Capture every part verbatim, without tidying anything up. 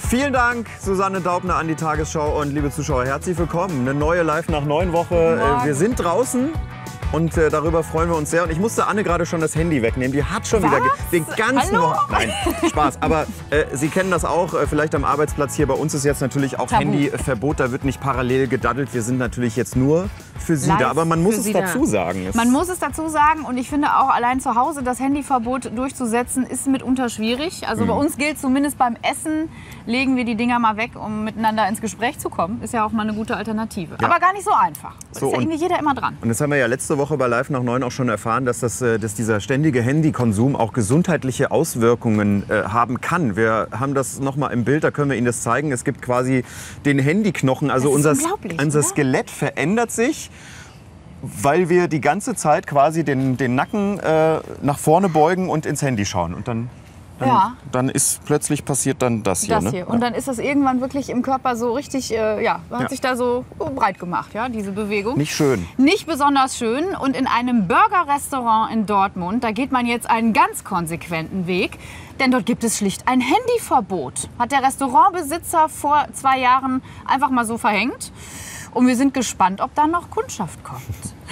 Vielen Dank, Susanne Daubner, an die Tagesschau. Und liebe Zuschauer, herzlich willkommen. Eine neue Live nach neun Woche. Äh, wir sind draußen. Und äh, darüber freuen wir uns sehr. Und ich musste Anne gerade schon das Handy wegnehmen. Die hat schon Was? wieder den ganzen Hallo? Wochen. Nein, Spaß. Aber äh, Sie kennen das auch, äh, vielleicht am Arbeitsplatz hier. Bei uns ist jetzt natürlich auch Tabu. Handyverbot. Da wird nicht parallel gedaddelt. Wir sind natürlich jetzt nur für Sie Live da. Aber man muss für es Sie dazu da. sagen. Es Man muss es dazu sagen. Und ich finde auch, allein zu Hause das Handyverbot durchzusetzen, ist mitunter schwierig. Also bei uns gilt zumindest beim Essen, legen wir die Dinger mal weg, um miteinander ins Gespräch zu kommen. Ist ja auch mal eine gute Alternative. Ja. Aber gar nicht so einfach. So, ist ja und- irgendwie jeder immer dran. Und das haben wir ja letzte Woche bei Live nach neun auch schon erfahren, dass, das, äh, dass dieser ständige Handykonsum auch gesundheitliche Auswirkungen äh, haben kann. Wir haben das noch mal im Bild, da können wir Ihnen das zeigen. Es gibt quasi den Handyknochen. Also Das ist unser, unglaublich, unser oder? Skelett verändert sich, weil wir die ganze Zeit quasi den, den Nacken äh, nach vorne beugen und ins Handy schauen. Und dann, dann, Ja. dann ist plötzlich passiert dann das hier. Das ne? hier. Und dann ist das irgendwann wirklich im Körper so richtig, äh, ja, hat Ja. sich da so breit gemacht, ja, diese Bewegung. Nicht schön. Nicht besonders schön. Und in einem Burger-Restaurant in Dortmund, da geht man jetzt einen ganz konsequenten Weg. Denn dort gibt es schlicht ein Handyverbot. Hat der Restaurantbesitzer vor zwei Jahren einfach mal so verhängt. Und wir sind gespannt, ob da noch Kundschaft kommt.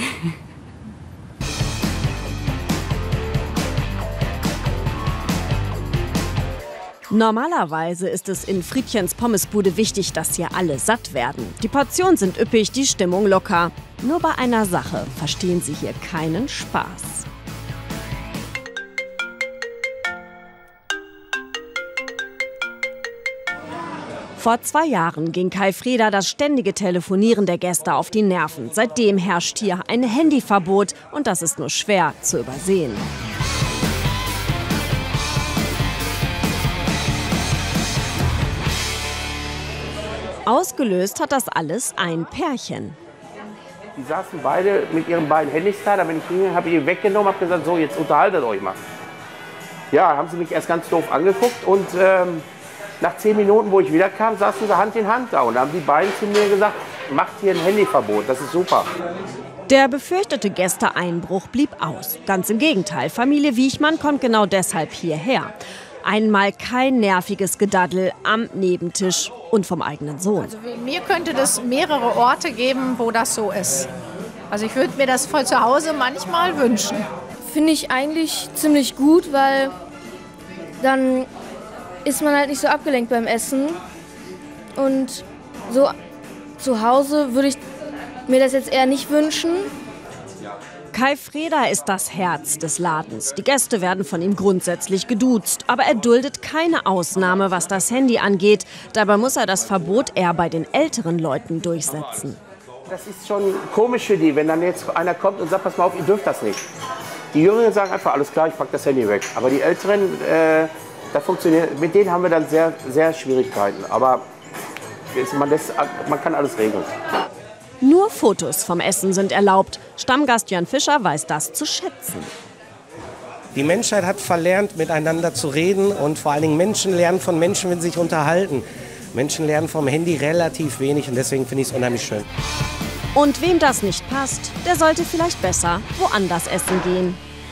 Normalerweise ist es in Friedchens Pommesbude wichtig, dass hier alle satt werden. Die Portionen sind üppig, die Stimmung locker. Nur bei einer Sache verstehen sie hier keinen Spaß. Vor zwei Jahren ging Kai Freder das ständige Telefonieren der Gäste auf die Nerven. Seitdem herrscht hier ein Handyverbot und das ist nur schwer zu übersehen. Ausgelöst hat das alles ein Pärchen. Die saßen beide mit ihren beiden Handys da, da bin ich hingegangen, habe die weggenommen, habe gesagt, so jetzt unterhaltet euch mal. Ja, haben sie mich erst ganz doof angeguckt und ähm, nach zehn Minuten, wo ich wieder kam, saßen sie Hand in Hand da und da haben die beiden zu mir gesagt, macht hier ein Handyverbot, das ist super. Der befürchtete Gästeeinbruch blieb aus. Ganz im Gegenteil, Familie Wiechmann kommt genau deshalb hierher. Einmal kein nerviges Gedaddel am Nebentisch und vom eigenen Sohn. Also mir könnte das mehrere Orte geben, wo das so ist. Also ich würde mir das voll zu Hause manchmal wünschen. Finde ich eigentlich ziemlich gut, weil dann ist man halt nicht so abgelenkt beim Essen. Und so zu Hause würde ich mir das jetzt eher nicht wünschen. Kai Freder ist das Herz des Ladens. Die Gäste werden von ihm grundsätzlich geduzt. Aber er duldet keine Ausnahme, was das Handy angeht. Dabei muss er das Verbot eher bei den älteren Leuten durchsetzen. Das ist schon komisch für die, wenn dann jetzt einer kommt und sagt, pass mal auf, ihr dürft das nicht. Die Jüngeren sagen einfach, alles klar, ich pack das Handy weg. Aber die Älteren, äh, das funktioniert, mit denen haben wir dann sehr, sehr Schwierigkeiten. Aber man, lässt, man kann alles regeln. Nur Fotos vom Essen sind erlaubt. Stammgast Jörn Fischer weiß das zu schätzen. Die Menschheit hat verlernt, miteinander zu reden und vor allen Dingen Menschen lernen von Menschen, wenn sie sich unterhalten. Menschen lernen vom Handy relativ wenig und deswegen finde ich es unheimlich schön. Und wem das nicht passt, der sollte vielleicht besser woanders essen gehen.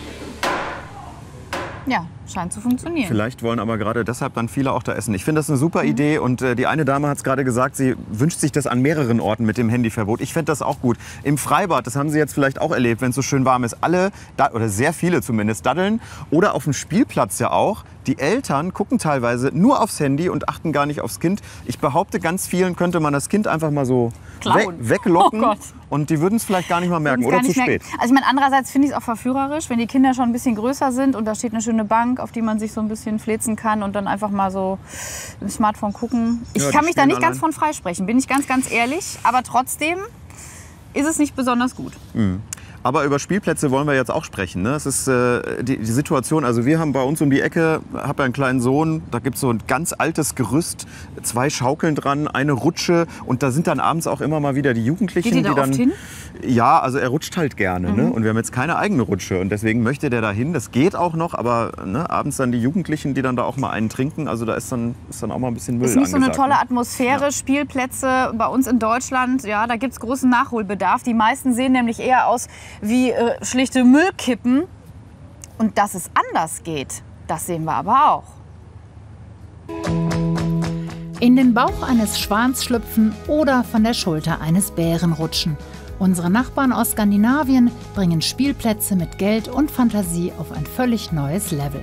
Ja, scheint zu funktionieren. Vielleicht wollen aber gerade deshalb dann viele auch da essen. Ich finde das eine super Idee und äh, die eine Dame hat es gerade gesagt, sie wünscht sich das an mehreren Orten mit dem Handyverbot. Ich fände das auch gut. Im Freibad, das haben Sie jetzt vielleicht auch erlebt, wenn es so schön warm ist, alle, da, oder sehr viele zumindest, daddeln. Oder auf dem Spielplatz ja auch. Die Eltern gucken teilweise nur aufs Handy und achten gar nicht aufs Kind. Ich behaupte, ganz vielen könnte man das Kind einfach mal so we Klauen. weglocken. Oh Gott. Und die würden es vielleicht gar nicht mal merken Gar oder nicht zu merken. spät. Also ich meine, andererseits finde ich es auch verführerisch, wenn die Kinder schon ein bisschen größer sind und da steht eine schöne Bank, auf die man sich so ein bisschen fläzen kann und dann einfach mal so im Smartphone gucken. Ich Ja, die kann mich da stehen nicht ganz allein. von freisprechen, bin ich ganz, ganz ehrlich. Aber trotzdem ist es nicht besonders gut. Aber über Spielplätze wollen wir jetzt auch sprechen. Ne? Es ist äh, die, die Situation, also wir haben bei uns um die Ecke, habe einen kleinen Sohn, da gibt es so ein ganz altes Gerüst, zwei Schaukeln dran, eine Rutsche und da sind dann abends auch immer mal wieder die Jugendlichen. Geht ihr da die dann, oft hin? Ja, also er rutscht halt gerne. Mhm. Ne? Und wir haben jetzt keine eigene Rutsche und deswegen möchte der da hin. Das geht auch noch, aber ne, abends dann die Jugendlichen, die dann da auch mal einen trinken, also da ist dann, ist dann auch mal ein bisschen Müll Ist nicht so eine angesagt, tolle ne? Atmosphäre, Ja. Spielplätze bei uns in Deutschland, ja, da gibt es großen Nachholbedarf. Die meisten sehen nämlich eher aus wie äh, schlichte Müllkippen. Und dass es anders geht, das sehen wir aber auch. In den Bauch eines Schwans schlüpfen oder von der Schulter eines Bären rutschen. Unsere Nachbarn aus Skandinavien bringen Spielplätze mit Geld und Fantasie auf ein völlig neues Level.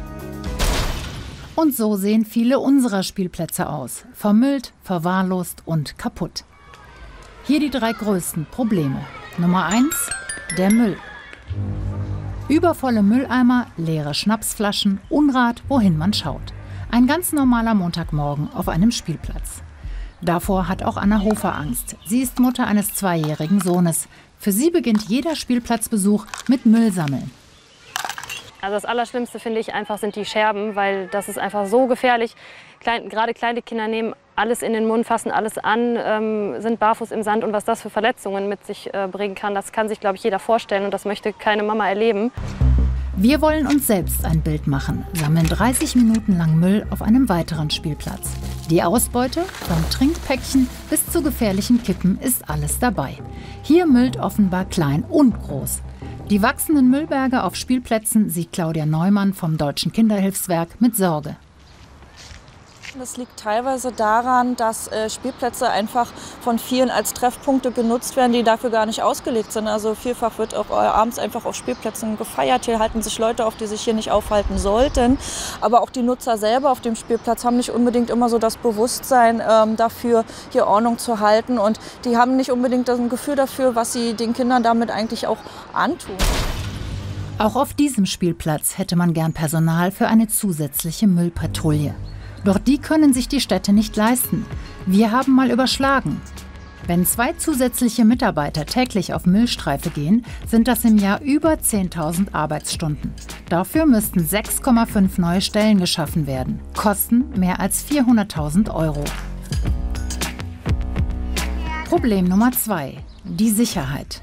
Und so sehen viele unserer Spielplätze aus. Vermüllt, verwahrlost und kaputt. Hier die drei größten Probleme. Nummer eins, der Müll. Übervolle Mülleimer, leere Schnapsflaschen, Unrat, wohin man schaut. Ein ganz normaler Montagmorgen auf einem Spielplatz. Davor hat auch Anna Hofer Angst. Sie ist Mutter eines zweijährigen Sohnes. Für sie beginnt jeder Spielplatzbesuch mit Müllsammeln. Also das Allerschlimmste finde ich einfach sind die Scherben, weil das ist einfach so gefährlich. Klein, gerade kleine Kinder nehmen alles in den Mund, fassen alles an, ähm, sind barfuß im Sand und was das für Verletzungen mit sich äh, bringen kann, das kann sich, glaube ich, jeder vorstellen und das möchte keine Mama erleben. Wir wollen uns selbst ein Bild machen, sammeln dreißig Minuten lang Müll auf einem weiteren Spielplatz. Die Ausbeute, vom Trinkpäckchen bis zu gefährlichen Kippen, ist alles dabei. Hier müllt offenbar klein und groß. Die wachsenden Müllberge auf Spielplätzen sieht Claudia Neumann vom Deutschen Kinderhilfswerk mit Sorge. Das liegt teilweise daran, dass äh, Spielplätze einfach von vielen als Treffpunkte genutzt werden, die dafür gar nicht ausgelegt sind. Also vielfach wird auch äh, abends einfach auf Spielplätzen gefeiert. Hier halten sich Leute auf, die sich hier nicht aufhalten sollten. Aber auch die Nutzer selber auf dem Spielplatz haben nicht unbedingt immer so das Bewusstsein ähm, dafür, hier Ordnung zu halten. Und die haben nicht unbedingt das Gefühl dafür, was sie den Kindern damit eigentlich auch antun. Auch auf diesem Spielplatz hätte man gern Personal für eine zusätzliche Müllpatrouille. Doch die können sich die Städte nicht leisten. Wir haben mal überschlagen. Wenn zwei zusätzliche Mitarbeiter täglich auf Müllstreife gehen, sind das im Jahr über zehntausend Arbeitsstunden. Dafür müssten sechs Komma fünf neue Stellen geschaffen werden. Kosten mehr als vierhunderttausend Euro. Problem Nummer zwei: die Sicherheit.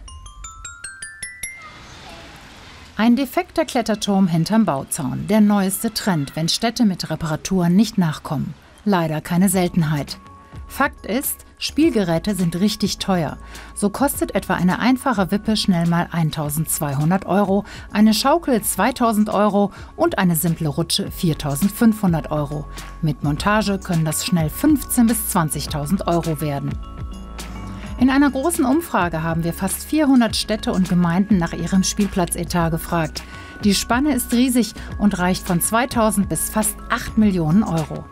Ein defekter Kletterturm hinterm Bauzaun. Der neueste Trend, wenn Städte mit Reparaturen nicht nachkommen. Leider keine Seltenheit. Fakt ist, Spielgeräte sind richtig teuer. So kostet etwa eine einfache Wippe schnell mal eintausendzweihundert Euro, eine Schaukel zweitausend Euro und eine simple Rutsche viertausendfünfhundert Euro. Mit Montage können das schnell fünfzehntausend bis zwanzigtausend Euro werden. In einer großen Umfrage haben wir fast vierhundert Städte und Gemeinden nach ihrem Spielplatzetat gefragt. Die Spanne ist riesig und reicht von zweitausend bis fast acht Millionen Euro.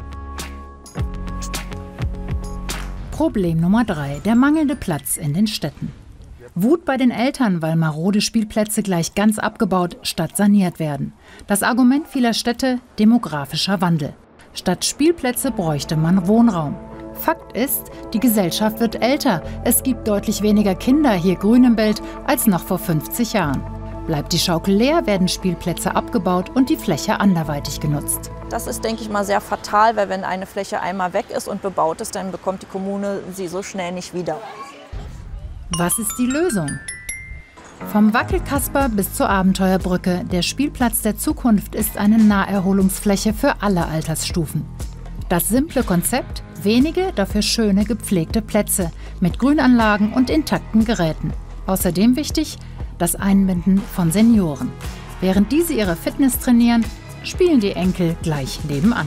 Problem Nummer drei: der mangelnde Platz in den Städten. Wut bei den Eltern, weil marode Spielplätze gleich ganz abgebaut statt saniert werden. Das Argument vieler Städte: demografischer Wandel. Statt Spielplätze bräuchte man Wohnraum. Fakt ist, die Gesellschaft wird älter. Es gibt deutlich weniger Kinder hier grün im Bild als noch vor fünfzig Jahren. Bleibt die Schaukel leer, werden Spielplätze abgebaut und die Fläche anderweitig genutzt. Das ist, denke ich mal, sehr fatal, weil wenn eine Fläche einmal weg ist und bebaut ist, dann bekommt die Kommune sie so schnell nicht wieder. Was ist die Lösung? Vom Wackelkasper bis zur Abenteuerbrücke, der Spielplatz der Zukunft ist eine Naherholungsfläche für alle Altersstufen. Das simple Konzept: wenige, dafür schöne, gepflegte Plätze mit Grünanlagen und intakten Geräten. Außerdem wichtig: das Einbinden von Senioren. Während diese ihre Fitness trainieren, spielen die Enkel gleich nebenan.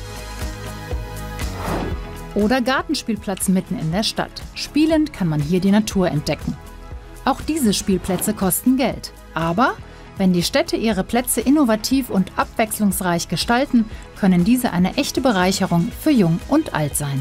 Oder Gartenspielplatz mitten in der Stadt. Spielend kann man hier die Natur entdecken. Auch diese Spielplätze kosten Geld. Aber wenn die Städte ihre Plätze innovativ und abwechslungsreich gestalten, können diese eine echte Bereicherung für Jung und Alt sein.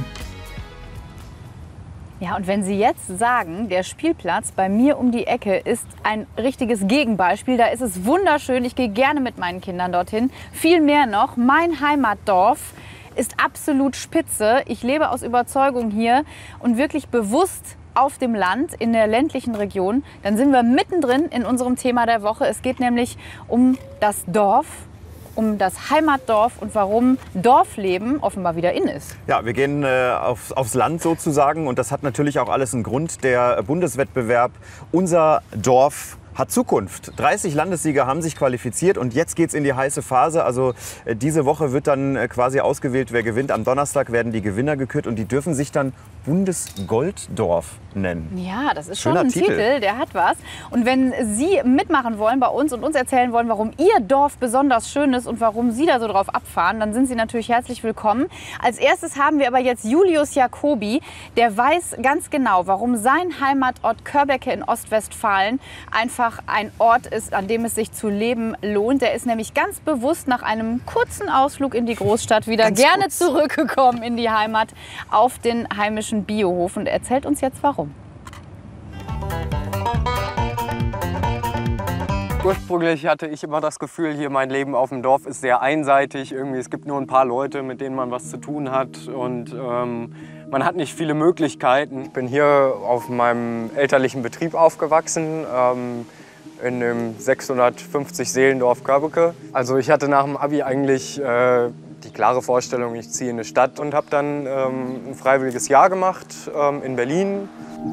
Ja, und wenn Sie jetzt sagen, der Spielplatz bei mir um die Ecke ist ein richtiges Gegenbeispiel, da ist es wunderschön, ich gehe gerne mit meinen Kindern dorthin. Viel mehr noch, mein Heimatdorf ist absolut spitze. Ich lebe aus Überzeugung hier und wirklich bewusst auf dem Land, in der ländlichen Region. Dann sind wir mittendrin in unserem Thema der Woche. Es geht nämlich um das Dorf, um das Heimatdorf und warum Dorfleben offenbar wieder in ist. Ja, wir gehen äh, aufs, aufs Land sozusagen und das hat natürlich auch alles einen Grund. Der Bundeswettbewerb Unser Dorf hat Zukunft. dreißig Landessieger haben sich qualifiziert und jetzt geht's in die heiße Phase. Also äh, diese Woche wird dann äh, quasi ausgewählt, wer gewinnt. Am Donnerstag werden die Gewinner gekürt und die dürfen sich dann Bundesgolddorf nennen. Ja, das ist Schöner schon ein Titel. Titel, der hat was. Und wenn Sie mitmachen wollen bei uns und uns erzählen wollen, warum Ihr Dorf besonders schön ist und warum Sie da so drauf abfahren, dann sind Sie natürlich herzlich willkommen. Als erstes haben wir aber jetzt Julius Jacobi. Der weiß ganz genau, warum sein Heimatort Körbecke in Ostwestfalen einfach ein Ort ist, an dem es sich zu leben lohnt. Der ist nämlich ganz bewusst nach einem kurzen Ausflug in die Großstadt wieder Ganz gerne kurz. zurückgekommen in die Heimat auf den heimischen Biohof und erzählt uns jetzt warum. Ursprünglich hatte ich immer das Gefühl, hier mein Leben auf dem Dorf ist sehr einseitig. Irgendwie, es gibt nur ein paar Leute, mit denen man was zu tun hat und ähm, man hat nicht viele Möglichkeiten. Ich bin hier auf meinem elterlichen Betrieb aufgewachsen, ähm, in dem sechshundertfünfzig Seelendorf Körbecke. Also ich hatte nach dem Abi eigentlich äh, die klare Vorstellung, ich ziehe in eine Stadt und habe dann ähm, ein freiwilliges Jahr gemacht ähm, in Berlin.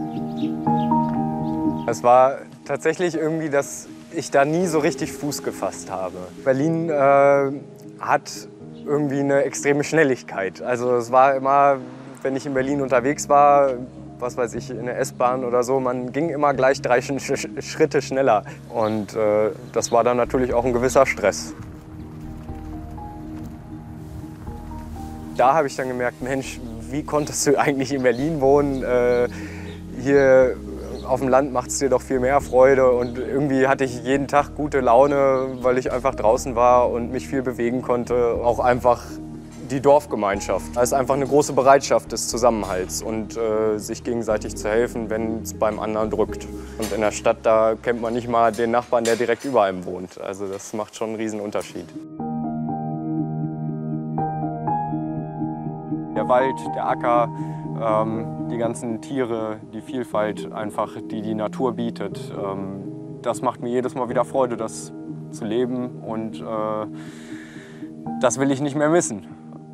Es war tatsächlich irgendwie, dass ich da nie so richtig Fuß gefasst habe. Berlin äh, hat irgendwie eine extreme Schnelligkeit. Also es war immer, wenn ich in Berlin unterwegs war, was weiß ich, in der S-Bahn oder so, man ging immer gleich drei Sch Sch Schritte schneller. Und äh, das war dann natürlich auch ein gewisser Stress. Da habe ich dann gemerkt, Mensch, wie konntest du eigentlich in Berlin wohnen? Äh, hier auf dem Land macht es dir doch viel mehr Freude. Und irgendwie hatte ich jeden Tag gute Laune, weil ich einfach draußen war und mich viel bewegen konnte. Auch einfach die Dorfgemeinschaft. Da ist einfach eine große Bereitschaft des Zusammenhalts und äh, sich gegenseitig zu helfen, wenn es beim anderen drückt. Und in der Stadt, da kennt man nicht mal den Nachbarn, der direkt über einem wohnt. Also das macht schon einen riesen Unterschied. Der Wald, der Acker, ähm, die ganzen Tiere, die Vielfalt einfach, die die Natur bietet. Ähm, das macht mir jedes Mal wieder Freude, das zu leben und äh, das will ich nicht mehr missen.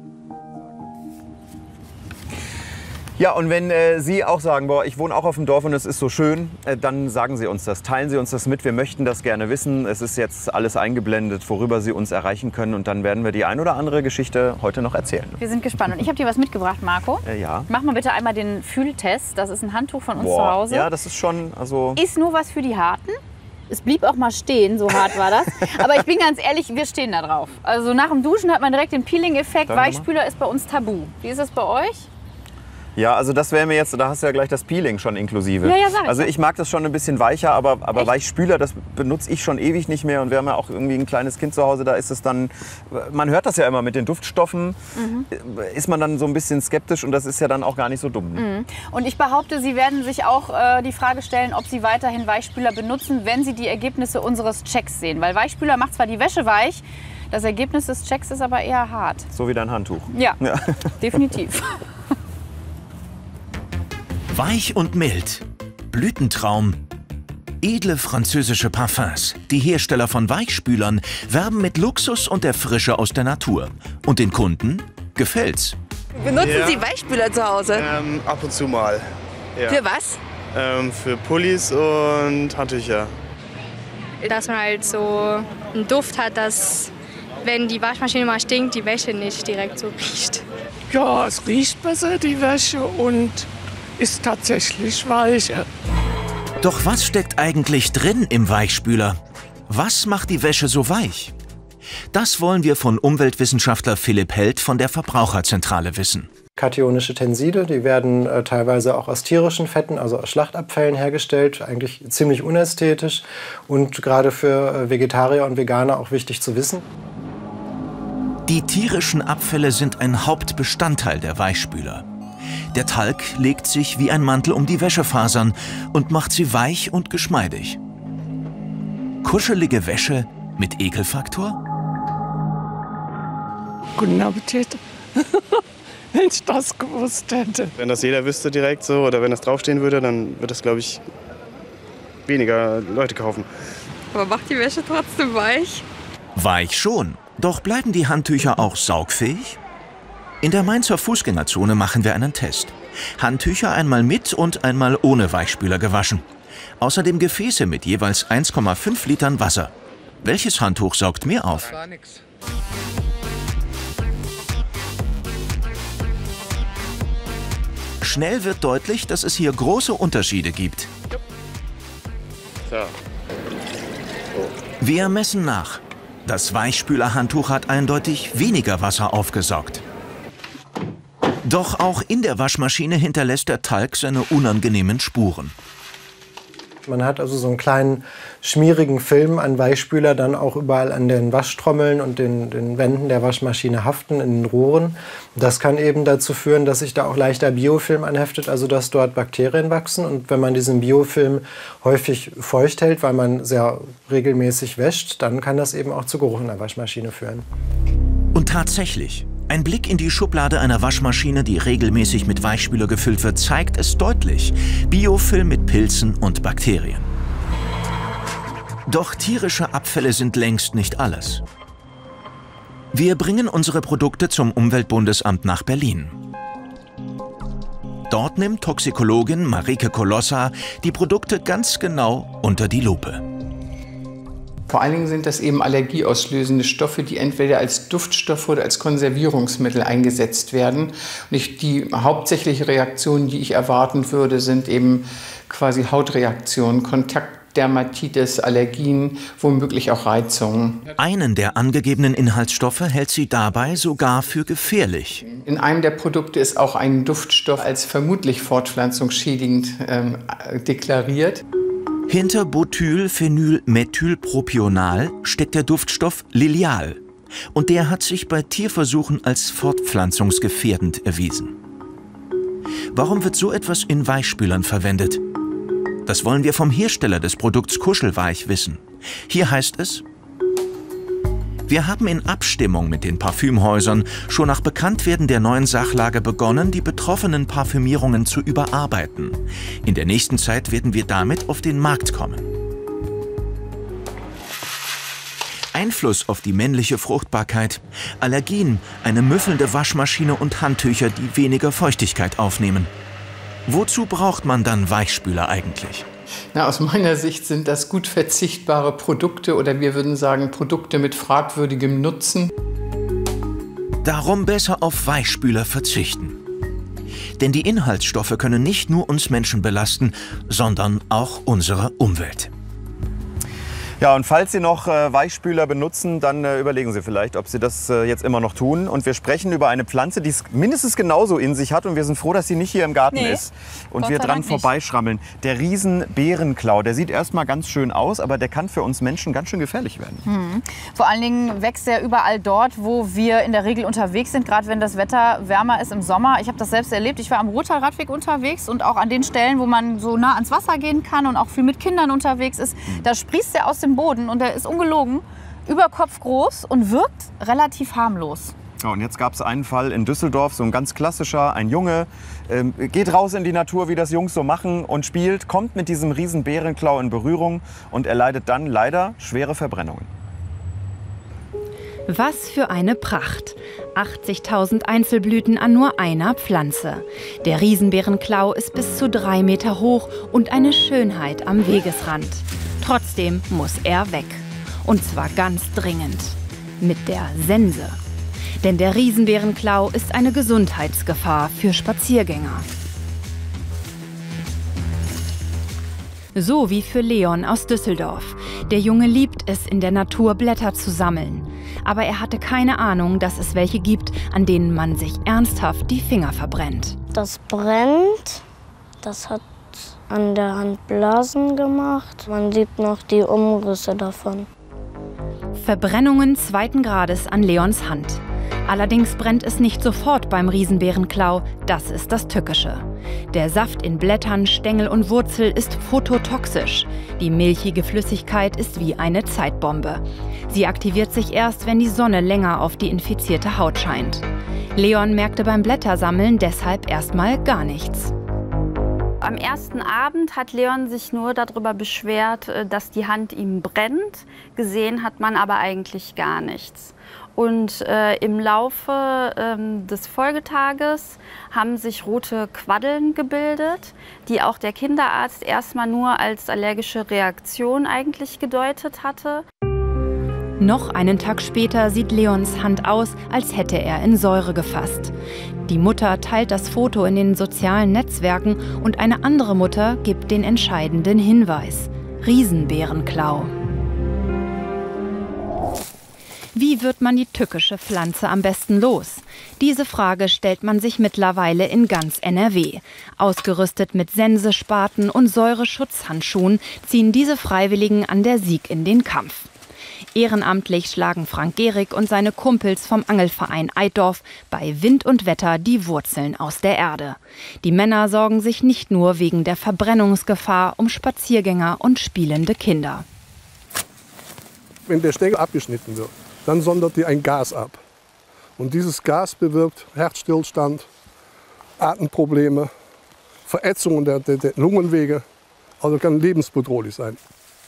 Ja, und wenn äh, Sie auch sagen, boah, ich wohne auch auf dem Dorf und es ist so schön, äh, dann sagen Sie uns das, teilen Sie uns das mit. Wir möchten das gerne wissen. Es ist jetzt alles eingeblendet, worüber Sie uns erreichen können. Und dann werden wir die ein oder andere Geschichte heute noch erzählen. Wir sind gespannt. Und ich habe dir was mitgebracht, Marco. Äh, ja. Mach mal bitte einmal den Fühltest. Das ist ein Handtuch von uns Boah. zu Hause. Ja, das ist schon, also... Ist nur was für die Harten. Es blieb auch mal stehen, so hart war das. Aber ich bin ganz ehrlich, wir stehen da drauf. Also nach dem Duschen hat man direkt den Peeling-Effekt. Danke Weichspüler ist bei uns tabu. Wie ist das bei euch? Ja, also das wäre mir jetzt, da hast du ja gleich das Peeling schon inklusive. Ja, ja, sag ich also doch. ich mag das schon ein bisschen weicher, aber, aber Echt? Weichspüler, das benutze ich schon ewig nicht mehr. Und wir haben ja auch irgendwie ein kleines Kind zu Hause, da ist es dann, man hört das ja immer mit den Duftstoffen, Mhm. ist man dann so ein bisschen skeptisch und das ist ja dann auch gar nicht so dumm. Mhm. Und ich behaupte, Sie werden sich auch äh, die Frage stellen, ob Sie weiterhin Weichspüler benutzen, wenn Sie die Ergebnisse unseres Checks sehen. Weil Weichspüler macht zwar die Wäsche weich, das Ergebnis des Checks ist aber eher hart. So wie dein Handtuch. Ja, definitiv. Weich und mild. Blütentraum. Edle französische Parfums. Die Hersteller von Weichspülern werben mit Luxus und der Frische aus der Natur. Und den Kunden gefällt's. Benutzen Ja. Sie Weichspüler zu Hause? Ähm, ab und zu mal. Ja. Für was? Ähm, für Pullis und Handtücher. Dass man halt so einen Duft hat, dass, wenn die Waschmaschine mal stinkt, die Wäsche nicht direkt so riecht. Ja, es riecht besser, die Wäsche, und ist tatsächlich weicher. Doch was steckt eigentlich drin im Weichspüler? Was macht die Wäsche so weich? Das wollen wir von Umweltwissenschaftler Philipp Held von der Verbraucherzentrale wissen. Kationische Tenside, die werden äh, teilweise auch aus tierischen Fetten, also aus Schlachtabfällen hergestellt, eigentlich ziemlich unästhetisch und gerade für äh, Vegetarier und Veganer auch wichtig zu wissen. Die tierischen Abfälle sind ein Hauptbestandteil der Weichspüler. Der Talg legt sich wie ein Mantel um die Wäschefasern und macht sie weich und geschmeidig. Kuschelige Wäsche mit Ekelfaktor? Guten Appetit. Wenn ich das gewusst hätte. Wenn das jeder wüsste direkt so oder wenn das draufstehen würde, dann würde das, glaube ich, weniger Leute kaufen. Aber macht die Wäsche trotzdem weich? Weich schon. Doch bleiben die Handtücher auch saugfähig? In der Mainzer Fußgängerzone machen wir einen Test. Handtücher einmal mit und einmal ohne Weichspüler gewaschen. Außerdem Gefäße mit jeweils eins Komma fünf Litern Wasser. Welches Handtuch saugt mehr auf? Gar nichts. Schnell wird deutlich, dass es hier große Unterschiede gibt. So. Wir messen nach. Das Weichspülerhandtuch hat eindeutig weniger Wasser aufgesaugt. Doch auch in der Waschmaschine hinterlässt der Talg seine unangenehmen Spuren. Man hat also so einen kleinen schmierigen Film an Weichspüler dann auch überall an den Waschtrommeln und den, den Wänden der Waschmaschine haften, in den Rohren. Das kann eben dazu führen, dass sich da auch leichter Biofilm anheftet, also dass dort Bakterien wachsen. Und wenn man diesen Biofilm häufig feucht hält, weil man sehr regelmäßig wäscht, dann kann das eben auch zu Geruch in der Waschmaschine führen. Und tatsächlich, ein Blick in die Schublade einer Waschmaschine, die regelmäßig mit Weichspüler gefüllt wird, zeigt es deutlich. Biofilm mit Pilzen und Bakterien. Doch tierische Abfälle sind längst nicht alles. Wir bringen unsere Produkte zum Umweltbundesamt nach Berlin. Dort nimmt Toxikologin Marike Kolossa die Produkte ganz genau unter die Lupe. Vor allen Dingen sind das eben allergieauslösende Stoffe, die entweder als Duftstoffe oder als Konservierungsmittel eingesetzt werden. Und ich, die hauptsächliche Reaktionen, die ich erwarten würde, sind eben quasi Hautreaktionen, Kontaktdermatitis, Allergien, womöglich auch Reizungen. Einen der angegebenen Inhaltsstoffe hält sie dabei sogar für gefährlich. In einem der Produkte ist auch ein Duftstoff als vermutlich fortpflanzungsschädigend ähm, deklariert. Hinter Butylphenylmethylpropional steckt der Duftstoff Lilial. Und der hat sich bei Tierversuchen als fortpflanzungsgefährdend erwiesen. Warum wird so etwas in Weichspülern verwendet? Das wollen wir vom Hersteller des Produkts Kuschelweich wissen. Hier heißt es: Wir haben in Abstimmung mit den Parfümhäusern schon nach Bekanntwerden der neuen Sachlage begonnen, die betroffenen Parfümierungen zu überarbeiten. In der nächsten Zeit werden wir damit auf den Markt kommen. Einfluss auf die männliche Fruchtbarkeit, Allergien, eine müffelnde Waschmaschine und Handtücher, die weniger Feuchtigkeit aufnehmen. Wozu braucht man dann Weichspüler eigentlich? Na, aus meiner Sicht sind das gut verzichtbare Produkte oder wir würden sagen Produkte mit fragwürdigem Nutzen. Darum besser auf Weichspüler verzichten. Denn die Inhaltsstoffe können nicht nur uns Menschen belasten, sondern auch unsere Umwelt. Ja, und falls Sie noch äh, Weichspüler benutzen, dann äh, überlegen Sie vielleicht, ob Sie das äh, jetzt immer noch tun. Und wir sprechen über eine Pflanze, die es mindestens genauso in sich hat. Und wir sind froh, dass sie nicht hier im Garten nee, ist. Und Gott wir dran vorbeischrammeln. Der Riesen-Bärenklau, der sieht erstmal ganz schön aus, aber der kann für uns Menschen ganz schön gefährlich werden. Hm. Vor allen Dingen wächst er überall dort, wo wir in der Regel unterwegs sind, gerade wenn das Wetter wärmer ist im Sommer. Ich habe das selbst erlebt. Ich war am Ruhrtal-Radweg unterwegs und auch an den Stellen, wo man so nah ans Wasser gehen kann und auch viel mit Kindern unterwegs ist. Hm. Da sprießt er aus dem Boden und der ist ungelogen über Kopf groß und wirkt relativ harmlos. Ja, und jetzt gab es einen Fall in Düsseldorf, so ein ganz klassischer, ein Junge, ähm, geht raus in die Natur, wie das Jungs so machen und spielt, kommt mit diesem riesen Bärenklau in Berührung und erleidet dann leider schwere Verbrennungen. Was für eine Pracht! achtzigtausend Einzelblüten an nur einer Pflanze. Der Riesenbärenklau ist bis zu drei Meter hoch und eine Schönheit am Wegesrand. Trotzdem muss er weg. Und zwar ganz dringend. Mit der Sense. Denn der Riesenbärenklau ist eine Gesundheitsgefahr für Spaziergänger. So wie für Leon aus Düsseldorf. Der Junge liebt es, in der Natur Blätter zu sammeln. Aber er hatte keine Ahnung, dass es welche gibt, an denen man sich ernsthaft die Finger verbrennt. Das brennt. Das hat an der Hand Blasen gemacht. Man sieht noch die Umrisse davon. Verbrennungen zweiten Grades an Leons Hand. Allerdings brennt es nicht sofort beim Riesenbärenklau, das ist das Tückische. Der Saft in Blättern, Stängel und Wurzel ist phototoxisch. Die milchige Flüssigkeit ist wie eine Zeitbombe. Sie aktiviert sich erst, wenn die Sonne länger auf die infizierte Haut scheint. Leon merkte beim Blättersammeln deshalb erstmal gar nichts. Am ersten Abend hat Leon sich nur darüber beschwert, dass die Hand ihm brennt. Gesehen hat man aber eigentlich gar nichts. Und äh, im Laufe ähm, des Folgetages haben sich rote Quaddeln gebildet, die auch der Kinderarzt erstmal nur als allergische Reaktion eigentlich gedeutet hatte. Noch einen Tag später sieht Leons Hand aus, als hätte er in Säure gefasst. Die Mutter teilt das Foto in den sozialen Netzwerken und eine andere Mutter gibt den entscheidenden Hinweis: Riesenbeerenklau. Wie wird man die tückische Pflanze am besten los? Diese Frage stellt man sich mittlerweile in ganz N R W. Ausgerüstet mit Sensespaten und Säureschutzhandschuhen ziehen diese Freiwilligen an der Sieg in den Kampf. Ehrenamtlich schlagen Frank Gehrig und seine Kumpels vom Angelverein Eitorf bei Wind und Wetter die Wurzeln aus der Erde. Die Männer sorgen sich nicht nur wegen der Verbrennungsgefahr um Spaziergänger und spielende Kinder. Wenn der Stängel abgeschnitten wird, dann sondert die ein Gas ab. Und dieses Gas bewirkt Herzstillstand, Atemprobleme, Verätzungen der, der, der Lungenwege. Also kann lebensbedrohlich sein.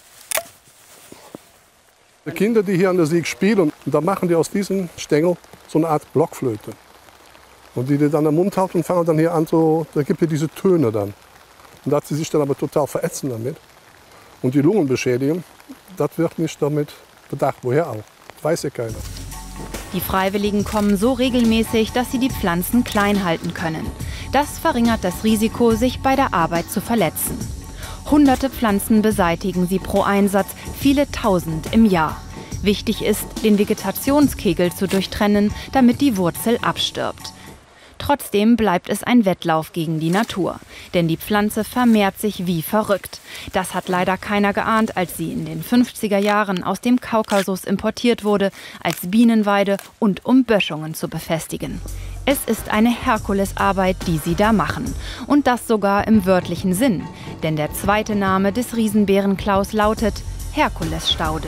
Die Kinder, die hier an der Sieg spielen, da machen die aus diesem Stängel so eine Art Blockflöte. Und die die dann am Mund halten und fangen dann hier an, so, da gibt es diese Töne dann. Und dass sie sich dann aber total verätzen damit. Und die Lungenbeschädigung, das wird nicht damit bedacht. Woher auch? Weiß ja keiner. Die Freiwilligen kommen so regelmäßig, dass sie die Pflanzen klein halten können. Das verringert das Risiko, sich bei der Arbeit zu verletzen. Hunderte Pflanzen beseitigen sie pro Einsatz, viele tausend im Jahr. Wichtig ist, den Vegetationskegel zu durchtrennen, damit die Wurzel abstirbt. Trotzdem bleibt es ein Wettlauf gegen die Natur. Denn die Pflanze vermehrt sich wie verrückt. Das hat leider keiner geahnt, als sie in den fünfziger Jahren aus dem Kaukasus importiert wurde, als Bienenweide und um Böschungen zu befestigen. Es ist eine Herkulesarbeit, die sie da machen. Und das sogar im wörtlichen Sinn. Denn der zweite Name des Riesenbeerenklaus lautet Herkulesstaude.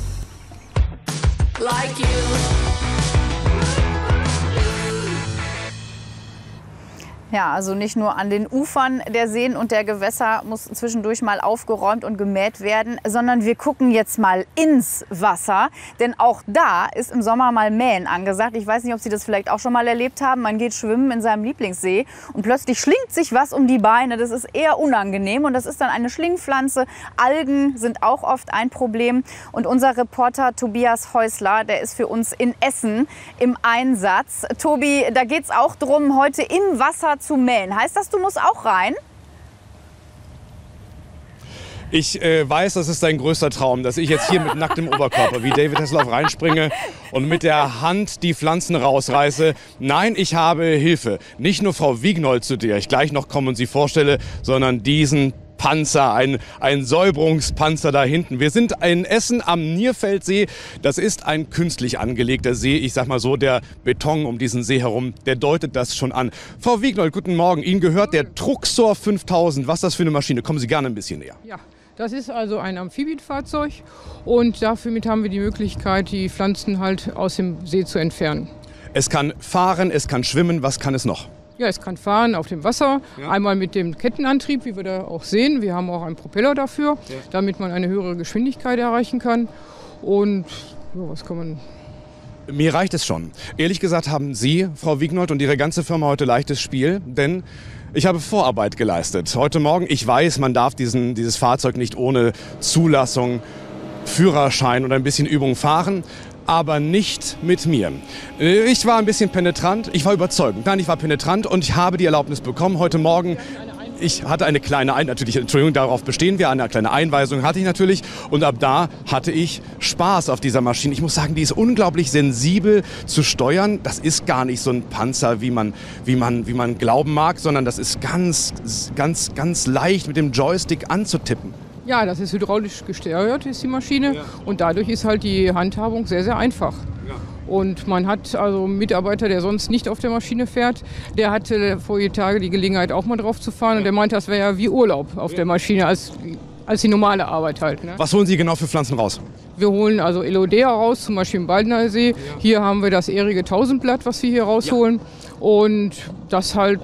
Like you. Ja, also nicht nur an den Ufern der Seen und der Gewässer muss zwischendurch mal aufgeräumt und gemäht werden, sondern wir gucken jetzt mal ins Wasser. Denn auch da ist im Sommer mal Mähen angesagt. Ich weiß nicht, ob Sie das vielleicht auch schon mal erlebt haben. Man geht schwimmen in seinem Lieblingssee und plötzlich schlingt sich was um die Beine. Das ist eher unangenehm und das ist dann eine Schlingpflanze. Algen sind auch oft ein Problem. Und unser Reporter Tobias Häusler, der ist für uns in Essen im Einsatz. Tobi, da geht es auch darum, heute im Wasser zu mähen. Heißt das, du musst auch rein? Ich äh, weiß, das ist dein größter Traum, dass ich jetzt hier mit nacktem Oberkörper wie David Hasselhoff reinspringe und mit der Hand die Pflanzen rausreiße. Nein, ich habe Hilfe. Nicht nur Frau Wiegnold, zu der ich gleich noch komme und sie vorstelle, sondern diesen Panzer, ein, ein Säuberungspanzer da hinten. Wir sind in Essen am Nierfeldsee. Das ist ein künstlich angelegter See. Ich sag mal so, der Beton um diesen See herum, der deutet das schon an. Frau Wiegnold, guten Morgen. Ihnen gehört der Truxor fünftausend. Was ist das für eine Maschine? Kommen Sie gerne ein bisschen näher. Ja, das ist also ein Amphibienfahrzeug und dafür haben wir die Möglichkeit, die Pflanzen halt aus dem See zu entfernen. Es kann fahren, es kann schwimmen. Was kann es noch? Ja, es kann fahren auf dem Wasser, ja. Einmal mit dem Kettenantrieb, wie wir da auch sehen. Wir haben auch einen Propeller dafür, ja. Damit man eine höhere Geschwindigkeit erreichen kann. Und ja, was kann man... Mir reicht es schon. Ehrlich gesagt haben Sie, Frau Wiegnold, und Ihre ganze Firma heute leichtes Spiel, denn ich habe Vorarbeit geleistet. Heute Morgen, ich weiß, man darf diesen, dieses Fahrzeug nicht ohne Zulassung, Führerschein oder ein bisschen Übung fahren. Aber nicht mit mir. Ich war ein bisschen penetrant, ich war überzeugend. Nein, ich war penetrant und ich habe die Erlaubnis bekommen. Heute Morgen, ich hatte eine kleine, Ein natürlich, Entschuldigung, darauf bestehen wir, eine kleine Einweisung hatte ich natürlich. Und ab da hatte ich Spaß auf dieser Maschine. Ich muss sagen, die ist unglaublich sensibel zu steuern. Das ist gar nicht so ein Panzer, wie man, wie man, wie man glauben mag, sondern das ist ganz, ganz, ganz leicht mit dem Joystick anzutippen. Ja, das ist hydraulisch gesteuert, ist die Maschine. Ja. Und dadurch ist halt die Handhabung sehr, sehr einfach. Ja. Und man hat also einen Mitarbeiter, der sonst nicht auf der Maschine fährt, der hatte vorige Tage die Gelegenheit, auch mal drauf zu fahren. Ja. Und der meinte, das wäre ja wie Urlaub auf ja. der Maschine, als, als die normale Arbeit halt. Ne? Was holen Sie genau für Pflanzen raus? Wir holen also Elodea raus, zum Beispiel im Baldener See. Ja. Hier haben wir das ährige Tausendblatt, was wir hier rausholen. Ja. Und das halt...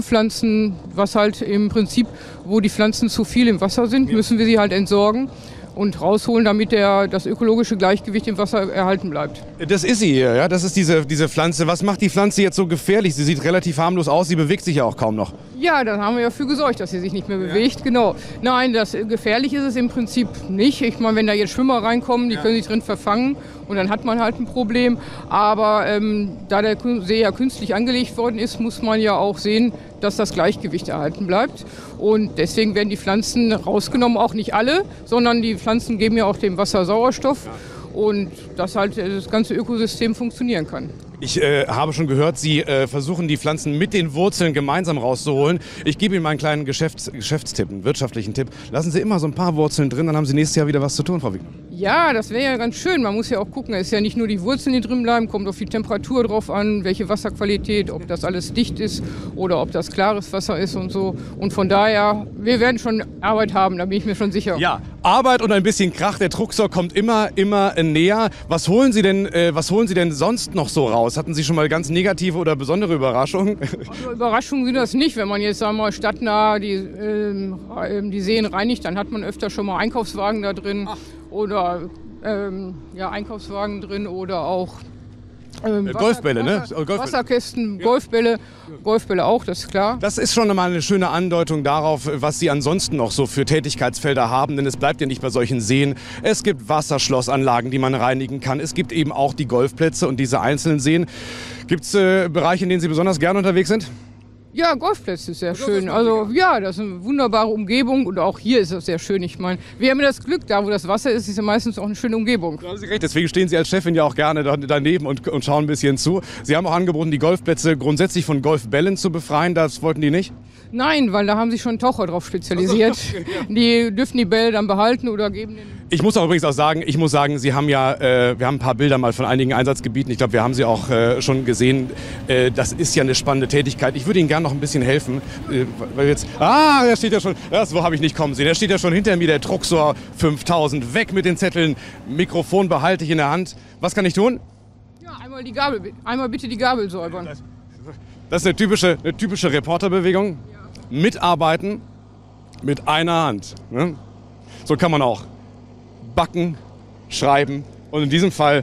Schwimmpflanzen, was halt im Prinzip, wo die Pflanzen zu viel im Wasser sind, müssen wir sie halt entsorgen. und rausholen, damit der, das ökologische Gleichgewicht im Wasser erhalten bleibt. Das ist sie hier, ja? Das ist diese, diese Pflanze. Was macht die Pflanze jetzt so gefährlich? Sie sieht relativ harmlos aus, sie bewegt sich ja auch kaum noch. Ja, da haben wir ja für gesorgt, dass sie sich nicht mehr bewegt, genau. Nein, das gefährlich ist es im Prinzip nicht. Ich meine, wenn da jetzt Schwimmer reinkommen, die können sich drin verfangen und dann hat man halt ein Problem. Aber ähm, da der See ja künstlich angelegt worden ist, muss man ja auch sehen, dass das Gleichgewicht erhalten bleibt. Und deswegen werden die Pflanzen rausgenommen, auch nicht alle, sondern die Pflanzen geben ja auch dem Wasser Sauerstoff und dass halt das ganze Ökosystem funktionieren kann. Ich äh, habe schon gehört, Sie äh, versuchen die Pflanzen mit den Wurzeln gemeinsam rauszuholen. Ich gebe Ihnen mal einen kleinen Geschäfts Geschäftstipp, einen wirtschaftlichen Tipp. Lassen Sie immer so ein paar Wurzeln drin, dann haben Sie nächstes Jahr wieder was zu tun, Frau Wiegner. Ja, das wäre ja ganz schön. Man muss ja auch gucken, es ist ja nicht nur die Wurzeln, die drin bleiben, kommt auf die Temperatur drauf an, welche Wasserqualität, ob das alles dicht ist oder ob das klares Wasser ist und so. Und von daher, wir werden schon Arbeit haben, da bin ich mir schon sicher. Ja, Arbeit und ein bisschen Krach. Der Truxor kommt immer, immer näher. Was holen Sie denn, äh, was holen Sie denn sonst noch so raus? Hatten Sie schon mal ganz negative oder besondere Überraschungen? Also Überraschungen sind das nicht. Wenn man jetzt sagen wir mal, stadtnah die, äh, die Seen reinigt, dann hat man öfter schon mal Einkaufswagen da drin. Ach. Oder ähm, ja, Einkaufswagen drin oder auch ähm, Wasser, Golfbälle, ne? Wasser, Golfbälle. Wasserkästen, Golfbälle, Golfbälle auch, das ist klar. Das ist schon mal eine schöne Andeutung darauf, was Sie ansonsten noch so für Tätigkeitsfelder haben, denn es bleibt ja nicht bei solchen Seen. Es gibt Wasserschlossanlagen, die man reinigen kann. Es gibt eben auch die Golfplätze und diese einzelnen Seen. Gibt es äh, Bereiche, in denen Sie besonders gerne unterwegs sind? Ja, Golfplätze ist sehr schön. Also ja, das ist eine wunderbare Umgebung und auch hier ist es sehr schön. Ich meine, wir haben ja das Glück, da wo das Wasser ist, ist ja meistens auch eine schöne Umgebung. Da haben Sie recht, deswegen stehen Sie als Chefin ja auch gerne daneben und, und schauen ein bisschen zu. Sie haben auch angeboten, die Golfplätze grundsätzlich von Golfbällen zu befreien. Das wollten die nicht? Nein, weil da haben sich schon Taucher drauf spezialisiert. Okay, ja. Die dürfen die Bälle dann behalten oder geben den. Ich muss auch übrigens auch sagen, ich muss sagen, Sie haben ja, äh, wir haben ein paar Bilder mal von einigen Einsatzgebieten. Ich glaube, wir haben sie auch äh, schon gesehen. Äh, das ist ja eine spannende Tätigkeit. Ich würde Ihnen gerne noch ein bisschen helfen, äh, weil jetzt, ah, da steht ja schon, das wo habe ich nicht kommen sehen. Da steht ja schon hinter mir der Truxor fünftausend. Weg mit den Zetteln. Mikrofon behalte ich in der Hand. Was kann ich tun? Ja, einmal die Gabel, einmal bitte die Gabel säubern. Das ist eine typische, eine typische Reporterbewegung. Ja. Mitarbeiten mit einer Hand. Ne? So kann man auch backen, schreiben und in diesem Fall,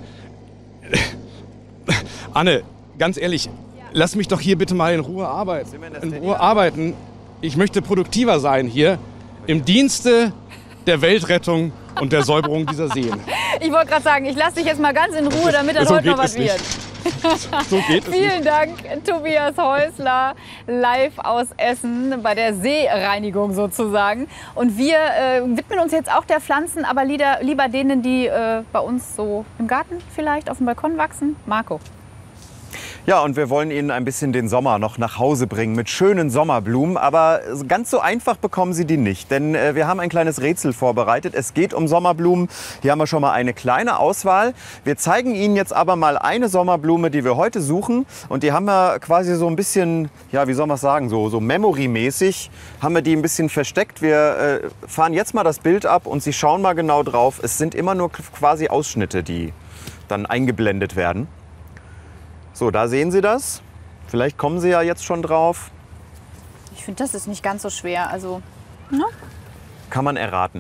Anne, ganz ehrlich, ja. Lass mich doch hier bitte mal in Ruhe arbeiten. In Ruhe arbeiten. Ich möchte produktiver sein hier im Dienste der Weltrettung und der Säuberung dieser Seen. Ich wollte gerade sagen, ich lasse dich jetzt mal ganz in Ruhe, damit das so heute noch was wird. So geht es Vielen nicht. Dank, Tobias Häusler, live aus Essen bei der Seereinigung sozusagen. Und wir äh, widmen uns jetzt auch der Pflanzen, aber lieber, lieber denen, die äh, bei uns so im Garten vielleicht auf dem Balkon wachsen. Marco. Ja, und wir wollen Ihnen ein bisschen den Sommer noch nach Hause bringen mit schönen Sommerblumen. Aber ganz so einfach bekommen Sie die nicht, denn äh, wir haben ein kleines Rätsel vorbereitet. Es geht um Sommerblumen. Hier haben wir schon mal eine kleine Auswahl. Wir zeigen Ihnen jetzt aber mal eine Sommerblume, die wir heute suchen. Und die haben wir quasi so ein bisschen, ja, wie soll man sagen, so, so Memory-mäßig haben wir die ein bisschen versteckt. Wir äh, fahren jetzt mal das Bild ab und Sie schauen mal genau drauf. Es sind immer nur quasi Ausschnitte, die dann eingeblendet werden. So, da sehen Sie das. Vielleicht kommen Sie ja jetzt schon drauf. Ich finde, das ist nicht ganz so schwer. Also, ne? Kann man erraten.